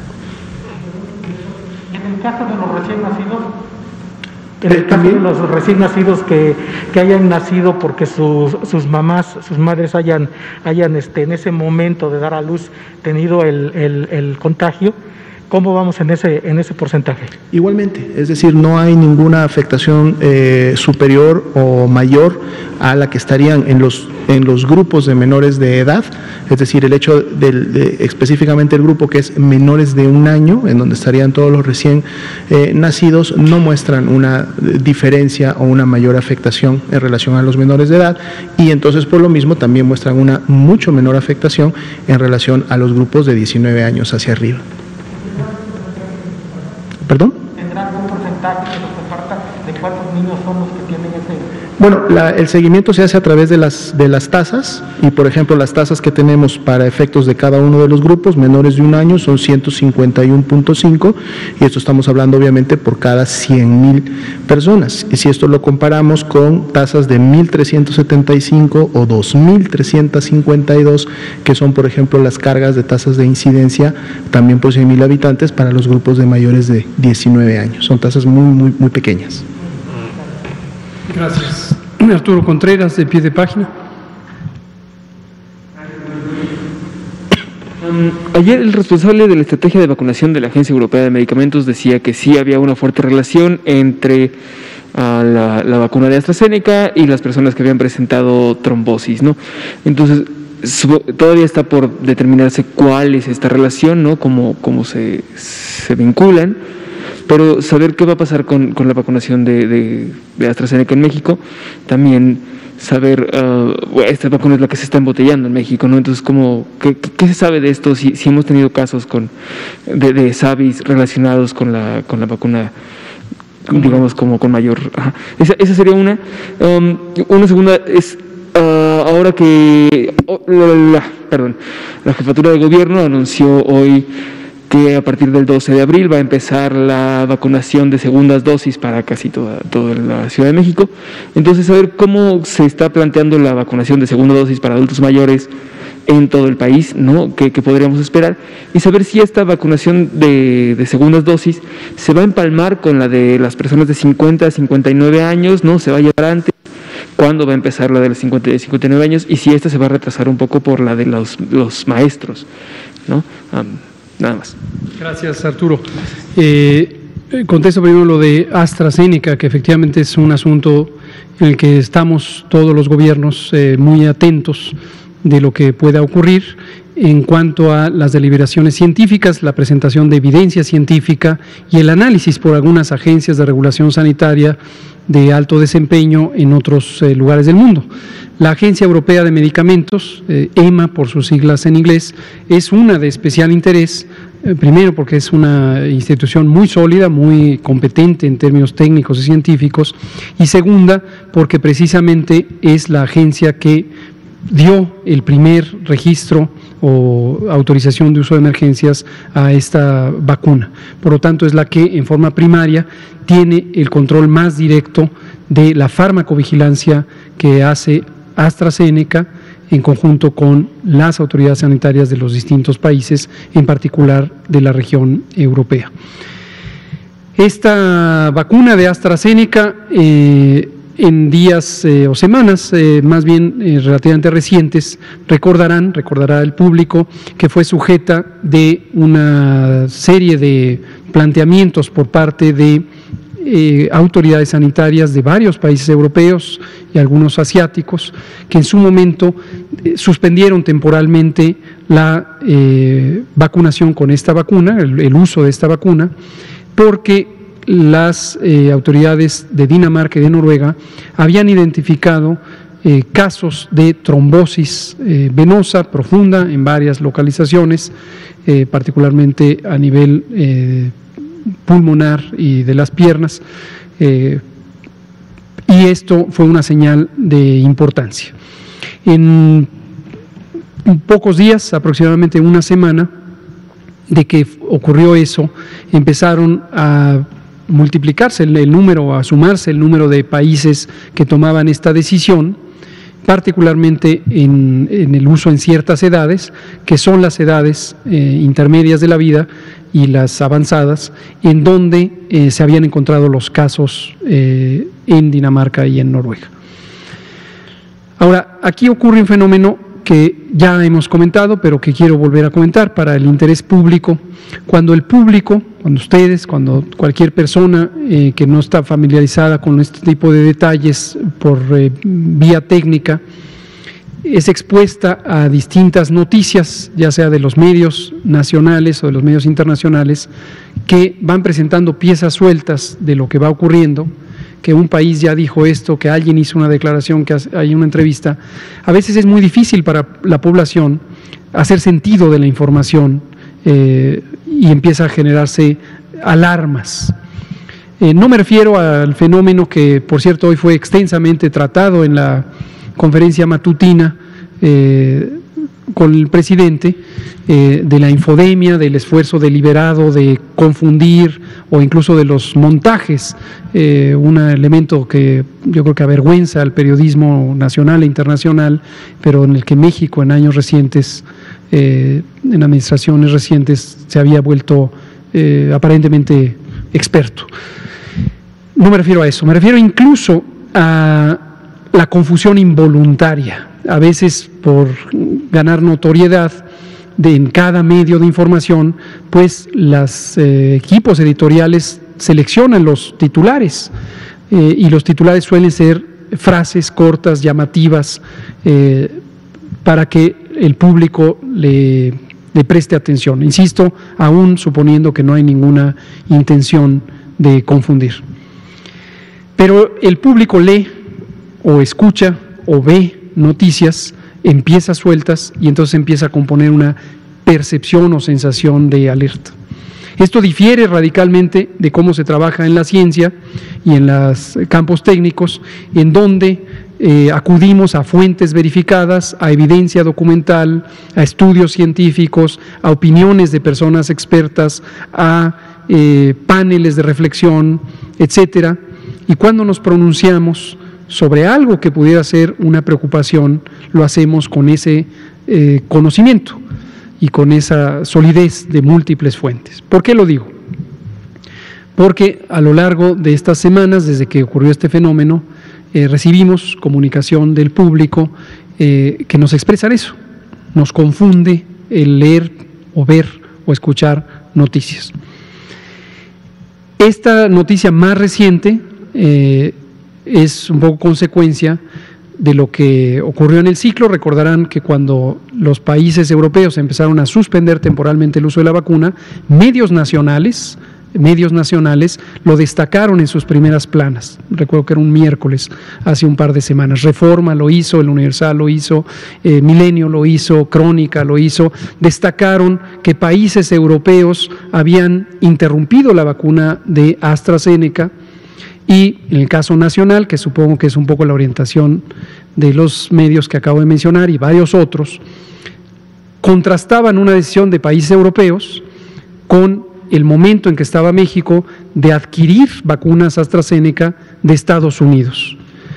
En el caso de los recién nacidos, en el caso de los recién nacidos que, que hayan nacido porque sus, sus mamás, sus madres hayan, hayan este, en ese momento de dar a luz tenido el, el, el contagio, ¿cómo vamos en ese, en ese porcentaje? Igualmente, es decir, no hay ninguna afectación eh, superior o mayor a la que estarían en los, en los grupos de menores de edad, es decir, el hecho del, de específicamente el grupo que es menores de un año, en donde estarían todos los recién eh, nacidos, no muestran una diferencia o una mayor afectación en relación a los menores de edad, y entonces por lo mismo también muestran una mucho menor afectación en relación a los grupos de diecinueve años hacia arriba. ¿Perdón? ¿Tendrá algún porcentaje que nos comparta de cuántos niños son los que tienen ese? Bueno, la, el seguimiento se hace a través de las, de las tasas, y por ejemplo las tasas que tenemos para efectos de cada uno de los grupos menores de un año son ciento cincuenta y uno punto cinco, y esto estamos hablando obviamente por cada cien mil personas, y si esto lo comparamos con tasas de mil trescientos setenta y cinco o dos mil trescientos cincuenta y dos, que son por ejemplo las cargas de tasas de incidencia también por cien mil habitantes para los grupos de mayores de diecinueve años, son tasas muy, muy, muy pequeñas. Gracias. Arturo Contreras, de pie de página. Um, ayer el responsable de la estrategia de vacunación de la Agencia Europea de Medicamentos decía que sí había una fuerte relación entre uh, la, la vacuna de AstraZeneca y las personas que habían presentado trombosis, ¿no? Entonces, todavía está por determinarse cuál es esta relación, ¿no? Cómo, cómo se, se vinculan. Pero saber qué va a pasar con, con la vacunación de, de, de AstraZeneca en México, también saber, uh, esta vacuna es la que se está embotellando en México, ¿no? Entonces, ¿cómo, qué, qué se sabe de esto? Si, si hemos tenido casos con, de, de S A V Is relacionados con la, con la vacuna, digamos, como con mayor... Ajá. Esa, esa sería una. Um, una segunda es, uh, ahora que... Oh, la, la, la, perdón, la Jefatura de Gobierno anunció hoy que a partir del doce de abril va a empezar la vacunación de segundas dosis para casi toda, toda la Ciudad de México. Entonces, saber cómo se está planteando la vacunación de segunda dosis para adultos mayores en todo el país, ¿no? que, que podríamos esperar, y saber si esta vacunación de, de segundas dosis se va a empalmar con la de las personas de cincuenta a cincuenta y nueve años, ¿no? Se va a llevar antes, cuándo va a empezar la de los cincuenta y cincuenta y nueve años, y si esta se va a retrasar un poco por la de los, los maestros, ¿no? Um, nada más. Gracias, Arturo. Eh, contesto primero lo de AstraZeneca, que efectivamente es un asunto en el que estamos todos los gobiernos eh, muy atentos de lo que pueda ocurrir en cuanto a las deliberaciones científicas, la presentación de evidencia científica y el análisis por algunas agencias de regulación sanitaria de alto desempeño en otros eh, lugares del mundo. La Agencia Europea de Medicamentos, eh, EMA por sus siglas en inglés, es una de especial interés, eh, primero porque es una institución muy sólida, muy competente en términos técnicos y científicos, y segunda porque precisamente es la agencia que dio el primer registro o autorización de uso de emergencias a esta vacuna. Por lo tanto, es la que en forma primaria tiene el control más directo de la farmacovigilancia que hace AstraZeneca en conjunto con las autoridades sanitarias de los distintos países, en particular de la región europea. Esta vacuna de AstraZeneca eh, en días eh, o semanas, eh, más bien eh, relativamente recientes, recordarán, recordará el público, que fue sujeta de una serie de planteamientos por parte de eh, autoridades sanitarias de varios países europeos y algunos asiáticos, que en su momento eh, suspendieron temporalmente la eh, vacunación con esta vacuna, el, el uso de esta vacuna, porque las eh, autoridades de Dinamarca y de Noruega habían identificado eh, casos de trombosis eh, venosa profunda en varias localizaciones, eh, particularmente a nivel eh, pulmonar y de las piernas, eh, y esto fue una señal de importancia. En pocos días, aproximadamente una semana de que ocurrió eso, empezaron a multiplicarse el, el número, a sumarse el número de países que tomaban esta decisión, particularmente en, en el uso en ciertas edades, que son las edades eh, intermedias de la vida y las avanzadas, en donde eh, se habían encontrado los casos eh, en Dinamarca y en Noruega. Ahora, aquí ocurre un fenómeno que ya hemos comentado, pero que quiero volver a comentar para el interés público. Cuando el público, cuando ustedes, cuando cualquier persona eh, que no está familiarizada con este tipo de detalles por eh, vía técnica, es expuesta a distintas noticias, ya sea de los medios nacionales o de los medios internacionales, que van presentando piezas sueltas de lo que va ocurriendo, que un país ya dijo esto, que alguien hizo una declaración, que hay una entrevista. A veces es muy difícil para la población hacer sentido de la información eh, y empieza a generarse alarmas. Eh, no me refiero al fenómeno que, por cierto, hoy fue extensamente tratado en la conferencia matutina eh, con el presidente, eh, de la infodemia, del esfuerzo deliberado de confundir o incluso de los montajes, eh, un elemento que yo creo que avergüenza al periodismo nacional e internacional, pero en el que México en años recientes, eh, en administraciones recientes, se había vuelto eh, aparentemente experto. No me refiero a eso, me refiero incluso a la confusión involuntaria, a veces por ganar notoriedad de, en cada medio de información, pues los eh, equipos editoriales seleccionan los titulares eh, y los titulares suelen ser frases cortas, llamativas, eh, para que el público le, le preste atención. Insisto, aún suponiendo que no hay ninguna intención de confundir. Pero el público lee o escucha o ve noticias en piezas sueltas y entonces empieza a componer una percepción o sensación de alerta. Esto difiere radicalmente de cómo se trabaja en la ciencia y en los campos técnicos, en donde eh, acudimos a fuentes verificadas, a evidencia documental, a estudios científicos, a opiniones de personas expertas, a eh, paneles de reflexión, etcétera. Y cuando nos pronunciamos sobre algo que pudiera ser una preocupación, lo hacemos con ese eh, conocimiento y con esa solidez de múltiples fuentes. ¿Por qué lo digo? Porque a lo largo de estas semanas, desde que ocurrió este fenómeno, eh, recibimos comunicación del público eh, que nos expresan eso. Nos confunde el leer o ver o escuchar noticias. Esta noticia más reciente eh, es un poco consecuencia de lo que ocurrió en el ciclo. Recordarán que cuando los países europeos empezaron a suspender temporalmente el uso de la vacuna, medios nacionales, medios nacionales lo destacaron en sus primeras planas. Recuerdo que era un miércoles, hace un par de semanas. Reforma lo hizo, El Universal lo hizo, eh, Milenio lo hizo, Crónica lo hizo. Destacaron que países europeos habían interrumpido la vacuna de AstraZeneca y en el caso nacional, que supongo que es un poco la orientación de los medios que acabo de mencionar y varios otros, contrastaban una decisión de países europeos con el momento en que estaba México de adquirir vacunas AstraZeneca de Estados Unidos.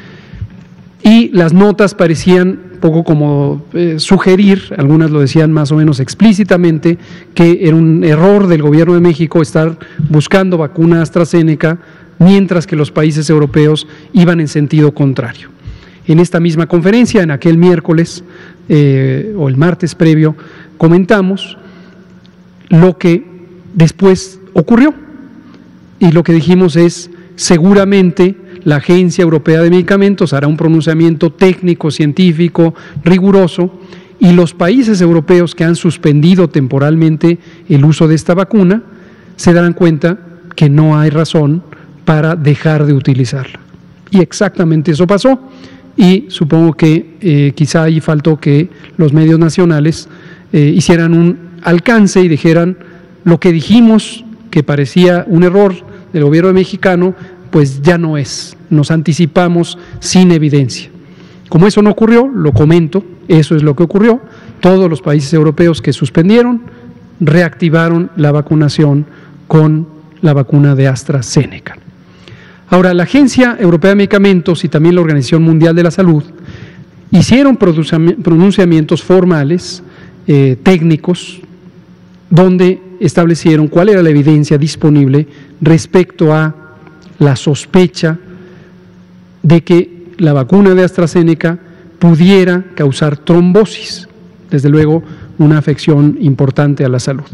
Y las notas parecían un poco como eh, sugerir, algunas lo decían más o menos explícitamente, que era un error del gobierno de México estar buscando vacuna AstraZeneca mientras que los países europeos iban en sentido contrario. En esta misma conferencia, en aquel miércoles eh, o el martes previo, comentamos lo que después ocurrió y lo que dijimos es, seguramente la Agencia Europea de Medicamentos hará un pronunciamiento técnico, científico, riguroso, y los países europeos que han suspendido temporalmente el uso de esta vacuna se darán cuenta que no hay razón para dejar de utilizarla. Y exactamente eso pasó, y supongo que eh, quizá ahí faltó que los medios nacionales eh, hicieran un alcance y dijeran: lo que dijimos que parecía un error del gobierno mexicano, pues ya no es. Nos anticipamos sin evidencia. Como eso no ocurrió, lo comento, eso es lo que ocurrió. Todos los países europeos que suspendieron reactivaron la vacunación con la vacuna de AstraZeneca. Ahora, la Agencia Europea de Medicamentos y también la Organización Mundial de la Salud hicieron pronunciamientos formales, eh, técnicos, donde establecieron cuál era la evidencia disponible respecto a la sospecha de que la vacuna de AstraZeneca pudiera causar trombosis, desde luego una afección importante a la salud.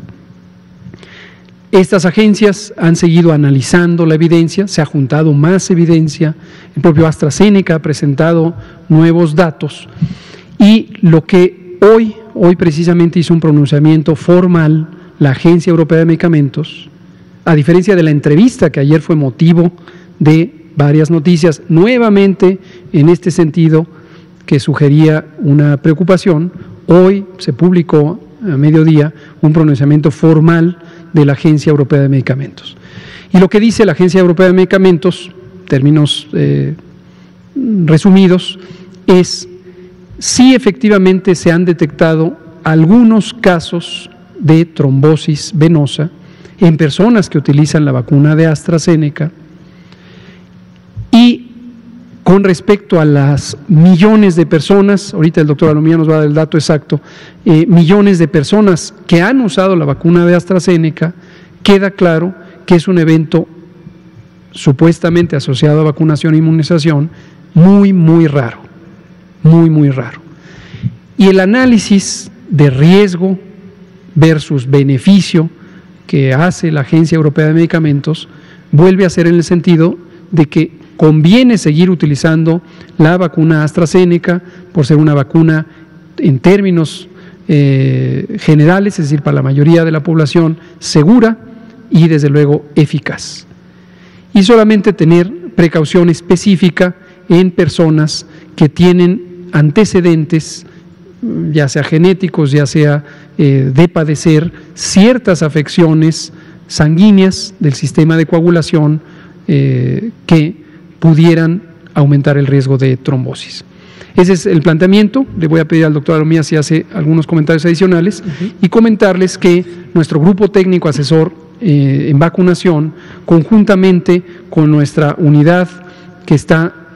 Estas agencias han seguido analizando la evidencia, se ha juntado más evidencia, el propio AstraZeneca ha presentado nuevos datos y lo que hoy, hoy precisamente hizo un pronunciamiento formal la Agencia Europea de Medicamentos, a diferencia de la entrevista que ayer fue motivo de varias noticias, nuevamente en este sentido que sugería una preocupación, hoy se publicó a mediodía un pronunciamiento formal de la Agencia Europea de Medicamentos. Y lo que dice la Agencia Europea de Medicamentos, términos eh, resumidos, es si efectivamente se han detectado algunos casos de trombosis venosa en personas que utilizan la vacuna de AstraZeneca, y con respecto a las millones de personas, ahorita el doctor Alomía nos va a dar el dato exacto, eh, millones de personas que han usado la vacuna de AstraZeneca, queda claro que es un evento supuestamente asociado a vacunación e inmunización muy, muy raro, muy, muy raro. Y el análisis de riesgo versus beneficio que hace la Agencia Europea de Medicamentos vuelve a ser en el sentido de que conviene seguir utilizando la vacuna AstraZeneca por ser una vacuna en términos eh, generales, es decir, para la mayoría de la población, segura y desde luego eficaz. Y solamente tener precaución específica en personas que tienen antecedentes, ya sea genéticos, ya sea eh, de padecer ciertas afecciones sanguíneas del sistema de coagulación eh, que pudieran aumentar el riesgo de trombosis. Ese es el planteamiento. Le voy a pedir al doctor Alomía si hace algunos comentarios adicionales uh-huh. y comentarles que nuestro grupo técnico asesor eh, en vacunación, conjuntamente con nuestra unidad que está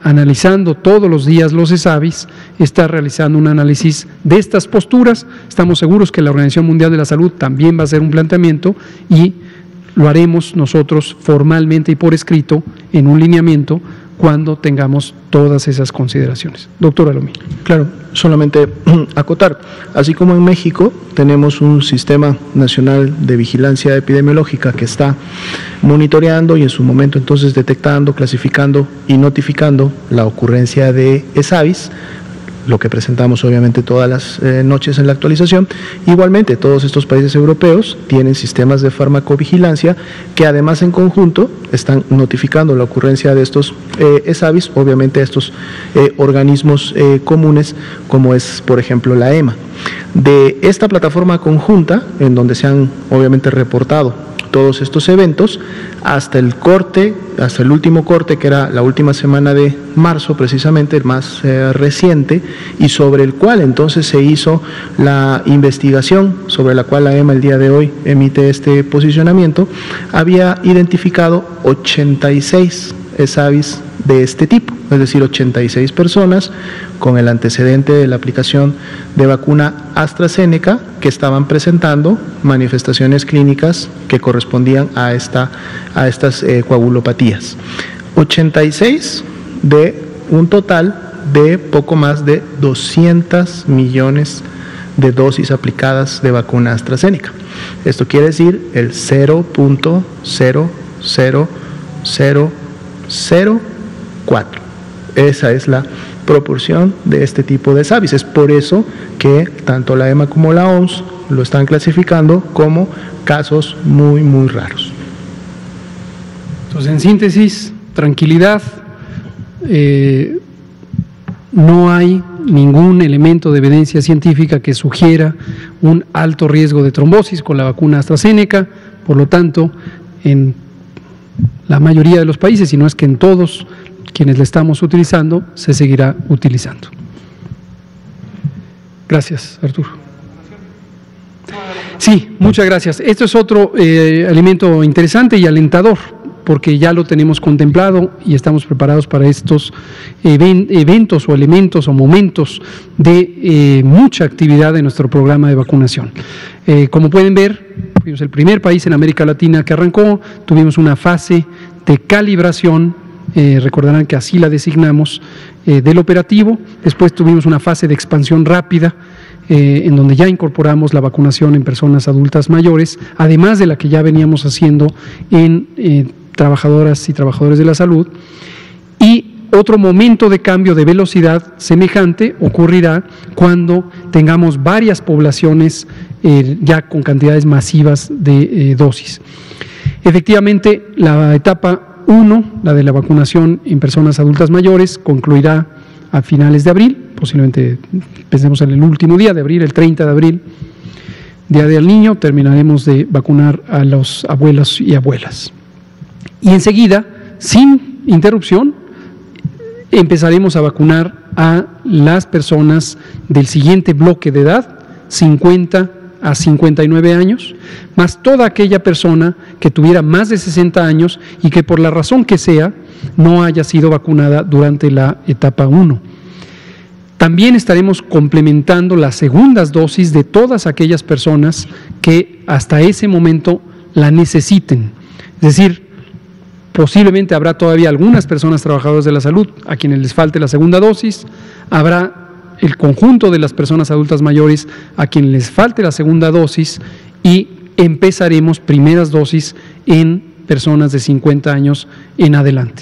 analizando todos los días los ESAVIS, está realizando un análisis de estas posturas. Estamos seguros que la Organización Mundial de la Salud también va a hacer un planteamiento y lo haremos nosotros formalmente y por escrito en un lineamiento cuando tengamos todas esas consideraciones. Doctor Alomí. Claro, solamente acotar, así como en México tenemos un sistema nacional de vigilancia epidemiológica que está monitoreando y en su momento entonces detectando, clasificando y notificando la ocurrencia de ESAVIS, lo que presentamos obviamente todas las eh, noches en la actualización. Igualmente, todos estos países europeos tienen sistemas de farmacovigilancia que además en conjunto están notificando la ocurrencia de estos eh, ESAVIS, obviamente estos eh, organismos eh, comunes, como es, por ejemplo, la E M A. De esta plataforma conjunta, en donde se han obviamente reportado todos estos eventos, hasta el corte, hasta el último corte, que era la última semana de marzo, precisamente el más eh, reciente, y sobre el cual entonces se hizo la investigación, sobre la cual la E M A el día de hoy emite este posicionamiento, había identificado ochenta y seis ESAVIS de este tipo, es decir, ochenta y seis personas con el antecedente de la aplicación de vacuna AstraZeneca que estaban presentando manifestaciones clínicas que correspondían a, esta, a estas eh, coagulopatías. ochenta y seis de un total de poco más de doscientos millones de dosis aplicadas de vacuna AstraZeneca. Esto quiere decir el cero punto cero cero cero cero cuatro. Esa es la proporción de este tipo de ESAVIS. Es por eso que tanto la E M A como la O M S lo están clasificando como casos muy, muy raros. Entonces, en síntesis, tranquilidad, eh, no hay ningún elemento de evidencia científica que sugiera un alto riesgo de trombosis con la vacuna AstraZeneca, por lo tanto, en la mayoría de los países, si no es que en todos quienes la estamos utilizando, se seguirá utilizando. Gracias, Arturo. Sí, muchas gracias. Esto es otro eh, elemento interesante y alentador, porque ya lo tenemos contemplado y estamos preparados para estos even, eventos o elementos o momentos de eh, mucha actividad en nuestro programa de vacunación. Eh, como pueden ver, fuimos el primer país en América Latina que arrancó, tuvimos una fase de calibración, eh, recordarán que así la designamos, eh, del operativo. Después tuvimos una fase de expansión rápida, eh, en donde ya incorporamos la vacunación en personas adultas mayores, además de la que ya veníamos haciendo en eh, trabajadoras y trabajadores de la salud. Y otro momento de cambio de velocidad semejante ocurrirá cuando tengamos varias poblaciones eh, ya con cantidades masivas de eh, dosis. Efectivamente, la etapa uno, la de la vacunación en personas adultas mayores, concluirá a finales de abril, posiblemente pensemos en el último día de abril, el treinta de abril, Día del Niño, terminaremos de vacunar a los abuelos y abuelas. Y enseguida, sin interrupción, empezaremos a vacunar a las personas del siguiente bloque de edad, cincuenta a cincuenta y nueve años, más toda aquella persona que tuviera más de sesenta años y que por la razón que sea no haya sido vacunada durante la etapa uno. También estaremos complementando las segundas dosis de todas aquellas personas que hasta ese momento la necesiten. Es decir, posiblemente habrá todavía algunas personas trabajadoras de la salud a quienes les falte la segunda dosis, habrá el conjunto de las personas adultas mayores a quienes les falte la segunda dosis y empezaremos primeras dosis en personas de cincuenta años en adelante.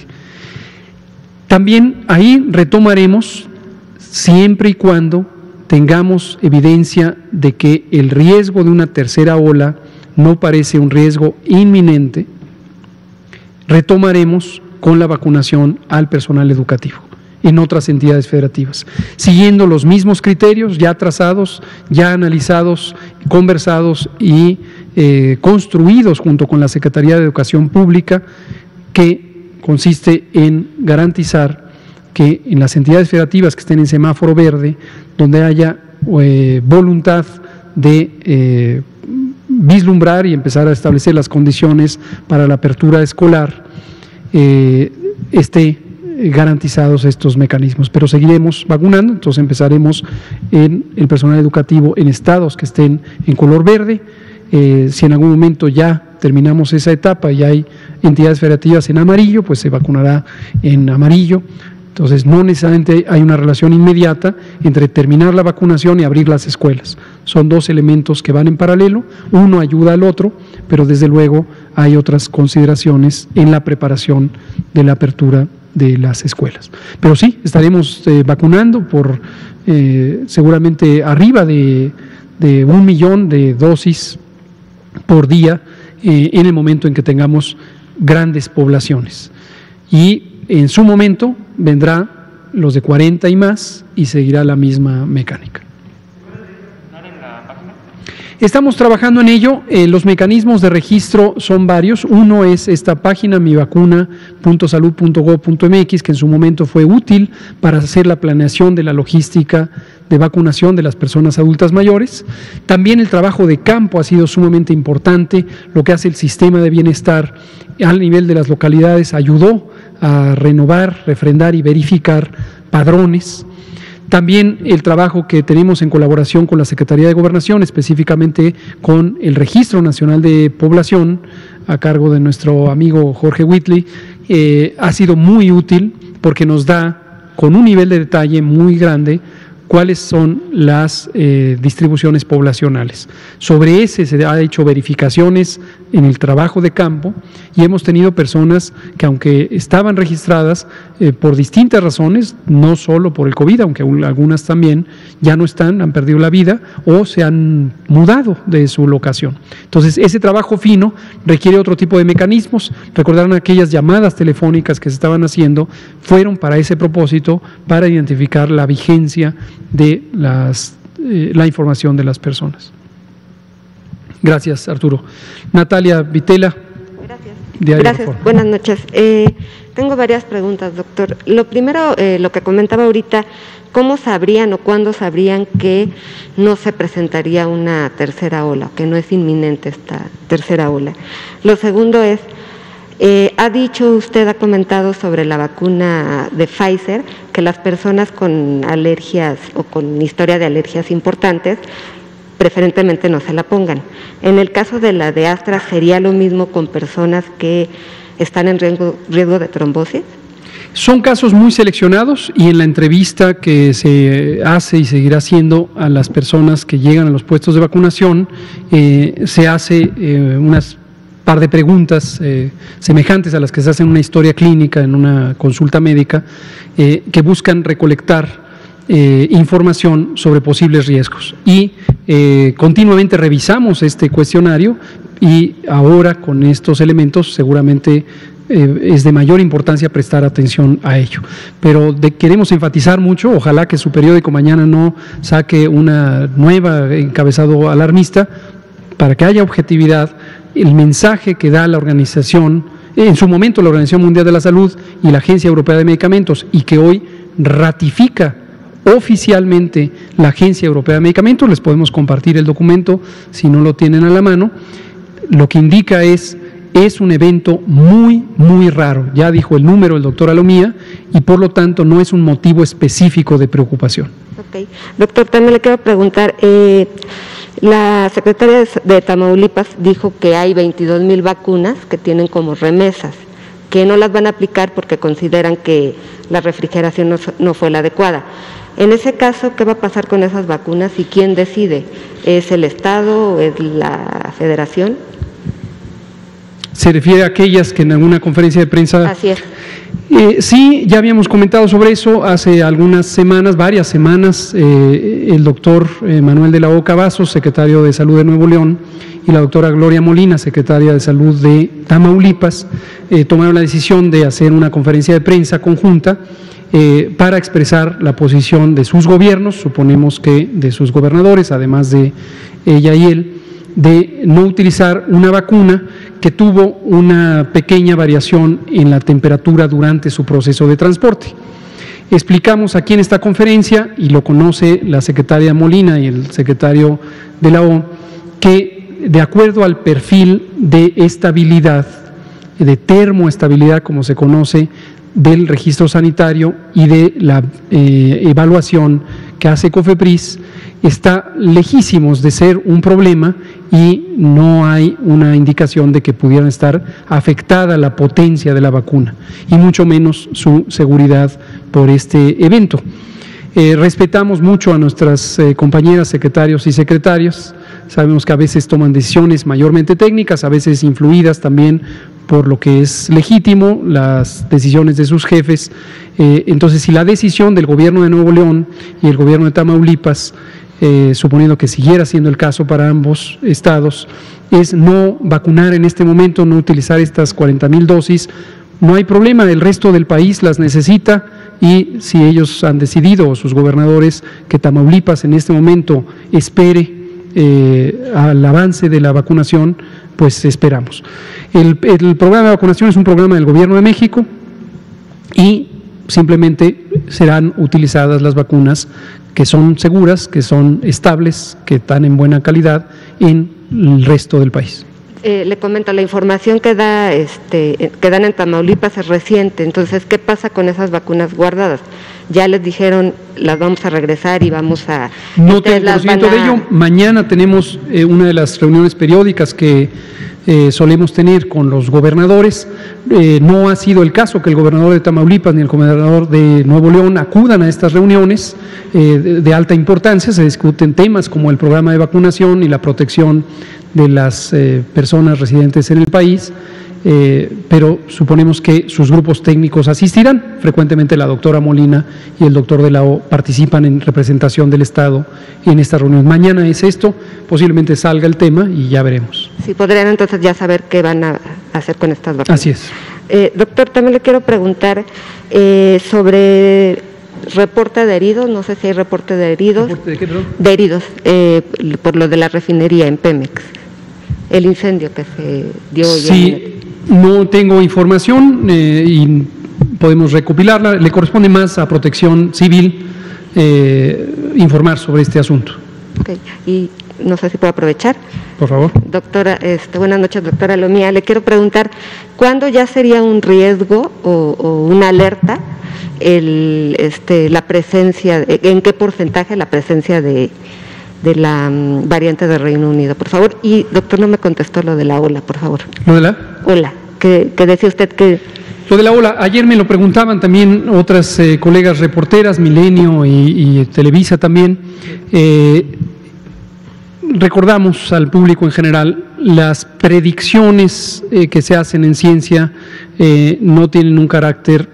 También ahí retomaremos siempre y cuando tengamos evidencia de que el riesgo de una tercera ola no parece un riesgo inminente, retomaremos con la vacunación al personal educativo en otras entidades federativas, siguiendo los mismos criterios ya trazados, ya analizados, conversados y eh, construidos junto con la Secretaría de Educación Pública, que consiste en garantizar que en las entidades federativas que estén en semáforo verde, donde haya eh, voluntad de eh, vislumbrar y empezar a establecer las condiciones para la apertura escolar, eh, esté garantizados estos mecanismos, pero seguiremos vacunando. Entonces empezaremos en el personal educativo en estados que estén en color verde. Eh, si en algún momento ya terminamos esa etapa y hay entidades federativas en amarillo, pues se vacunará en amarillo. Entonces no necesariamente hay una relación inmediata entre terminar la vacunación y abrir las escuelas. Son dos elementos que van en paralelo, uno ayuda al otro, pero desde luego hay otras consideraciones en la preparación de la apertura de las escuelas. Pero sí, estaremos eh, vacunando por eh, seguramente arriba de, de un millón de dosis por día eh, en el momento en que tengamos grandes poblaciones. Y en su momento vendrá los de cuarenta y más y seguirá la misma mecánica. Estamos trabajando en ello. Eh, los mecanismos de registro son varios. Uno es esta página mi vacuna punto salud punto gob punto mx, que en su momento fue útil para hacer la planeación de la logística de vacunación de las personas adultas mayores. También el trabajo de campo ha sido sumamente importante. Lo que hace el sistema de bienestar al nivel de las localidades ayudó a renovar, refrendar y verificar padrones. También el trabajo que tenemos en colaboración con la Secretaría de Gobernación, específicamente con el Registro Nacional de Población, a cargo de nuestro amigo Jorge Whitley, eh, ha sido muy útil porque nos da, con un nivel de detalle muy grande, cuáles son las eh, distribuciones poblacionales. Sobre ese se ha hecho verificaciones en el trabajo de campo y hemos tenido personas que, aunque estaban registradas eh, por distintas razones, no solo por el COVID, aunque algunas también ya no están, han perdido la vida o se han mudado de su locación. Entonces, ese trabajo fino requiere otro tipo de mecanismos. Recordarán aquellas llamadas telefónicas que se estaban haciendo, fueron para ese propósito, para identificar la vigencia de las, eh, la información de las personas. Gracias, Arturo. Natalia Vitela. Gracias. Diario Gracias. Reforma. Buenas noches. Eh, tengo varias preguntas, doctor. Lo primero, eh, lo que comentaba ahorita, ¿cómo sabrían o cuándo sabrían que no se presentaría una tercera ola, que no es inminente esta tercera ola? Lo segundo es, Eh, ha dicho usted, ha comentado sobre la vacuna de Pfizer, que las personas con alergias o con historia de alergias importantes, preferentemente no se la pongan. En el caso de la de Astra, ¿sería lo mismo con personas que están en riesgo, riesgo de trombosis? Son casos muy seleccionados y en la entrevista que se hace y seguirá haciendo a las personas que llegan a los puestos de vacunación, eh, se hace eh, unas par de preguntas eh, semejantes a las que se hacen en una historia clínica, en una consulta médica, eh, que buscan recolectar eh, información sobre posibles riesgos. Y eh, continuamente revisamos este cuestionario y ahora con estos elementos seguramente eh, es de mayor importancia prestar atención a ello. Pero de, queremos enfatizar mucho, ojalá que su periódico mañana no saque una nueva encabezado alarmista, para que haya objetividad. El mensaje que da la organización, en su momento la Organización Mundial de la Salud y la Agencia Europea de Medicamentos, y que hoy ratifica oficialmente la Agencia Europea de Medicamentos, les podemos compartir el documento si no lo tienen a la mano, lo que indica es, es un evento muy, muy raro, ya dijo el número el doctor Alomía, y por lo tanto no es un motivo específico de preocupación. Ok. Doctor, también le quiero preguntar, eh, la secretaria de Tamaulipas dijo que hay veintidós mil vacunas que tienen como remesas, que no las van a aplicar porque consideran que la refrigeración no, no fue la adecuada. En ese caso, ¿qué va a pasar con esas vacunas y quién decide? ¿Es el Estado o es la Federación? ¿Se refiere a aquellas que en alguna conferencia de prensa? Así es. Eh, sí, ya habíamos comentado sobre eso hace algunas semanas, varias semanas, eh, el doctor eh, Manuel de la O. Cavazos, secretario de Salud de Nuevo León, y la doctora Gloria Molina, secretaria de Salud de Tamaulipas, eh, tomaron la decisión de hacer una conferencia de prensa conjunta eh, para expresar la posición de sus gobiernos, suponemos que de sus gobernadores, además de ella y él, de no utilizar una vacuna que tuvo una pequeña variación en la temperatura durante su proceso de transporte. Explicamos aquí en esta conferencia, y lo conoce la secretaria Molina y el secretario de la O, que de acuerdo al perfil de estabilidad, de termoestabilidad como se conoce, del registro sanitario y de la eh, evaluación que hace COFEPRIS está lejísimos de ser un problema y no hay una indicación de que pudieran estar afectada la potencia de la vacuna y mucho menos su seguridad por este evento. Eh, respetamos mucho a nuestras eh, compañeras secretarios y secretarias, sabemos que a veces toman decisiones mayormente técnicas, a veces influidas también por lo que es legítimo, las decisiones de sus jefes. Eh, entonces, si la decisión del gobierno de Nuevo León y el gobierno de Tamaulipas, eh, suponiendo que siguiera siendo el caso para ambos estados, es no vacunar en este momento, no utilizar estas cuarenta mil dosis, no hay problema, el resto del país las necesita y si ellos han decidido, o sus gobernadores, que Tamaulipas en este momento espere eh, al avance de la vacunación, pues esperamos. El, el programa de vacunación es un programa del Gobierno de México y simplemente serán utilizadas las vacunas que son seguras, que son estables, que están en buena calidad en el resto del país. Eh, le comento, la información que, da, este, que dan en Tamaulipas es reciente, entonces, ¿qué pasa con esas vacunas guardadas? Ya les dijeron, las vamos a regresar y vamos a… No tengo conocimiento a... de ello. Mañana tenemos eh, una de las reuniones periódicas que eh, solemos tener con los gobernadores. Eh, no ha sido el caso que el gobernador de Tamaulipas ni el gobernador de Nuevo León acudan a estas reuniones eh, de, de alta importancia. Se discuten temas como el programa de vacunación y la protección de las eh, personas residentes en el país, eh, pero suponemos que sus grupos técnicos asistirán. Frecuentemente la doctora Molina y el doctor de la O participan en representación del Estado en esta reunión. Mañana es esto, posiblemente salga el tema y ya veremos. Sí, podrían entonces ya saber qué van a hacer con estas vacunas. Así es. Eh, doctor, también le quiero preguntar eh, sobre… reporte de heridos, no sé si hay reporte de heridos. ¿Reporte de qué, perdón? De heridos, eh, por lo de la refinería en Pemex, el incendio que se dio. Sí, no tengo información eh, y podemos recopilarla. Le corresponde más a Protección Civil eh, informar sobre este asunto. Okay. Y no sé si puedo aprovechar. Por favor. Doctora, este, buenas noches, doctora Lomía. Le quiero preguntar, ¿cuándo ya sería un riesgo o, o una alerta el, este, la presencia, en qué porcentaje la presencia de, de la um, variante de Reino Unido, por favor? Y, doctor, no me contestó lo de la ola, por favor. ¿Lo de la? Ola, que, que decía usted que… Lo de la ola, ayer me lo preguntaban también otras eh, colegas reporteras, Milenio y, y Televisa también. Eh, recordamos al público en general, las predicciones eh, que se hacen en ciencia eh, no tienen un carácter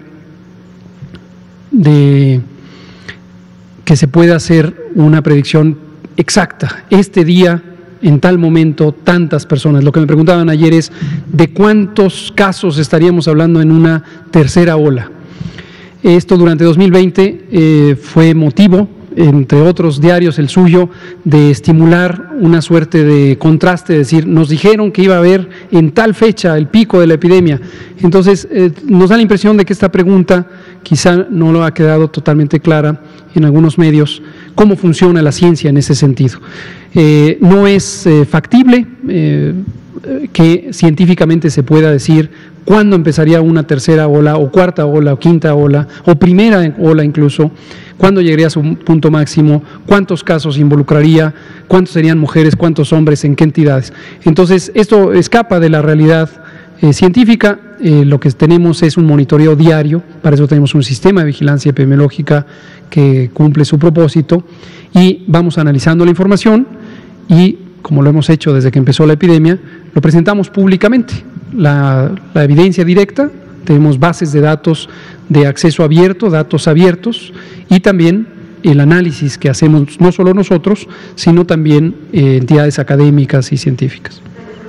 de que se pueda hacer una predicción exacta. Este día, en tal momento, tantas personas. Lo que me preguntaban ayer es de cuántos casos estaríamos hablando en una tercera ola. Esto durante dos mil veinte eh, fue motivo, entre otros diarios el suyo, de estimular una suerte de contraste, es decir, nos dijeron que iba a haber en tal fecha el pico de la epidemia. Entonces, eh, nos da la impresión de que esta pregunta quizá no lo ha quedado totalmente clara en algunos medios, cómo funciona la ciencia en ese sentido. Eh, no es eh, factible eh, que científicamente se pueda decir cuándo empezaría una tercera ola o cuarta ola o quinta ola o primera ola incluso, cuándo llegaría a su punto máximo, cuántos casos involucraría, cuántos serían mujeres, cuántos hombres, en qué entidades. Entonces, esto escapa de la realidad eh, científica. Eh, lo que tenemos es un monitoreo diario, para eso tenemos un sistema de vigilancia epidemiológica que cumple su propósito y vamos analizando la información y, como lo hemos hecho desde que empezó la epidemia, lo presentamos públicamente. La, la evidencia directa, tenemos bases de datos de acceso abierto, datos abiertos y también el análisis que hacemos no solo nosotros, sino también eh, entidades académicas y científicas.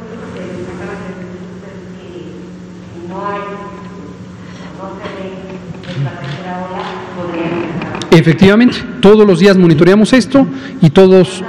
Efectivamente, todos los días monitoreamos esto y todos,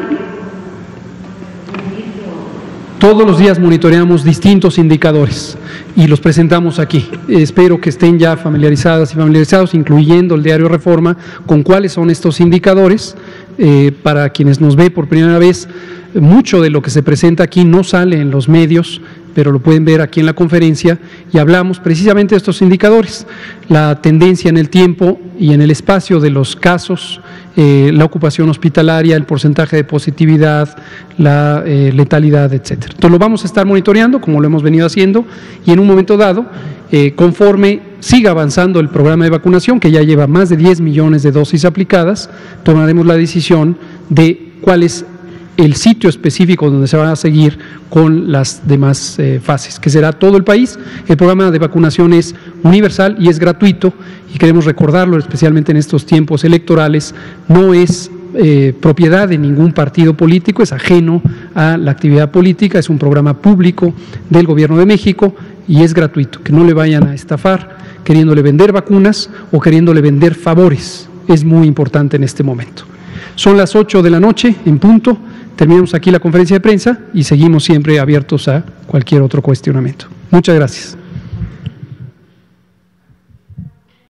todos los días monitoreamos distintos indicadores y los presentamos aquí. Espero que estén ya familiarizadas y familiarizados, incluyendo el diario Reforma, con cuáles son estos indicadores. Eh, para quienes nos ve por primera vez, mucho de lo que se presenta aquí no sale en los medios pero lo pueden ver aquí en la conferencia, y hablamos precisamente de estos indicadores, la tendencia en el tiempo y en el espacio de los casos, eh, la ocupación hospitalaria, el porcentaje de positividad, la eh, letalidad, etcétera. Entonces lo vamos a estar monitoreando, como lo hemos venido haciendo, y en un momento dado, eh, conforme siga avanzando el programa de vacunación, que ya lleva más de diez millones de dosis aplicadas, tomaremos la decisión de cuál es el sitio específico donde se van a seguir con las demás eh, fases, que será todo el país. El programa de vacunación es universal y es gratuito, y queremos recordarlo, especialmente en estos tiempos electorales, no es eh, propiedad de ningún partido político, es ajeno a la actividad política, es un programa público del Gobierno de México y es gratuito, que no le vayan a estafar queriéndole vender vacunas o queriéndole vender favores, es muy importante en este momento. Son las ocho de la noche en punto. Terminamos aquí la conferencia de prensa y seguimos siempre abiertos a cualquier otro cuestionamiento. Muchas gracias.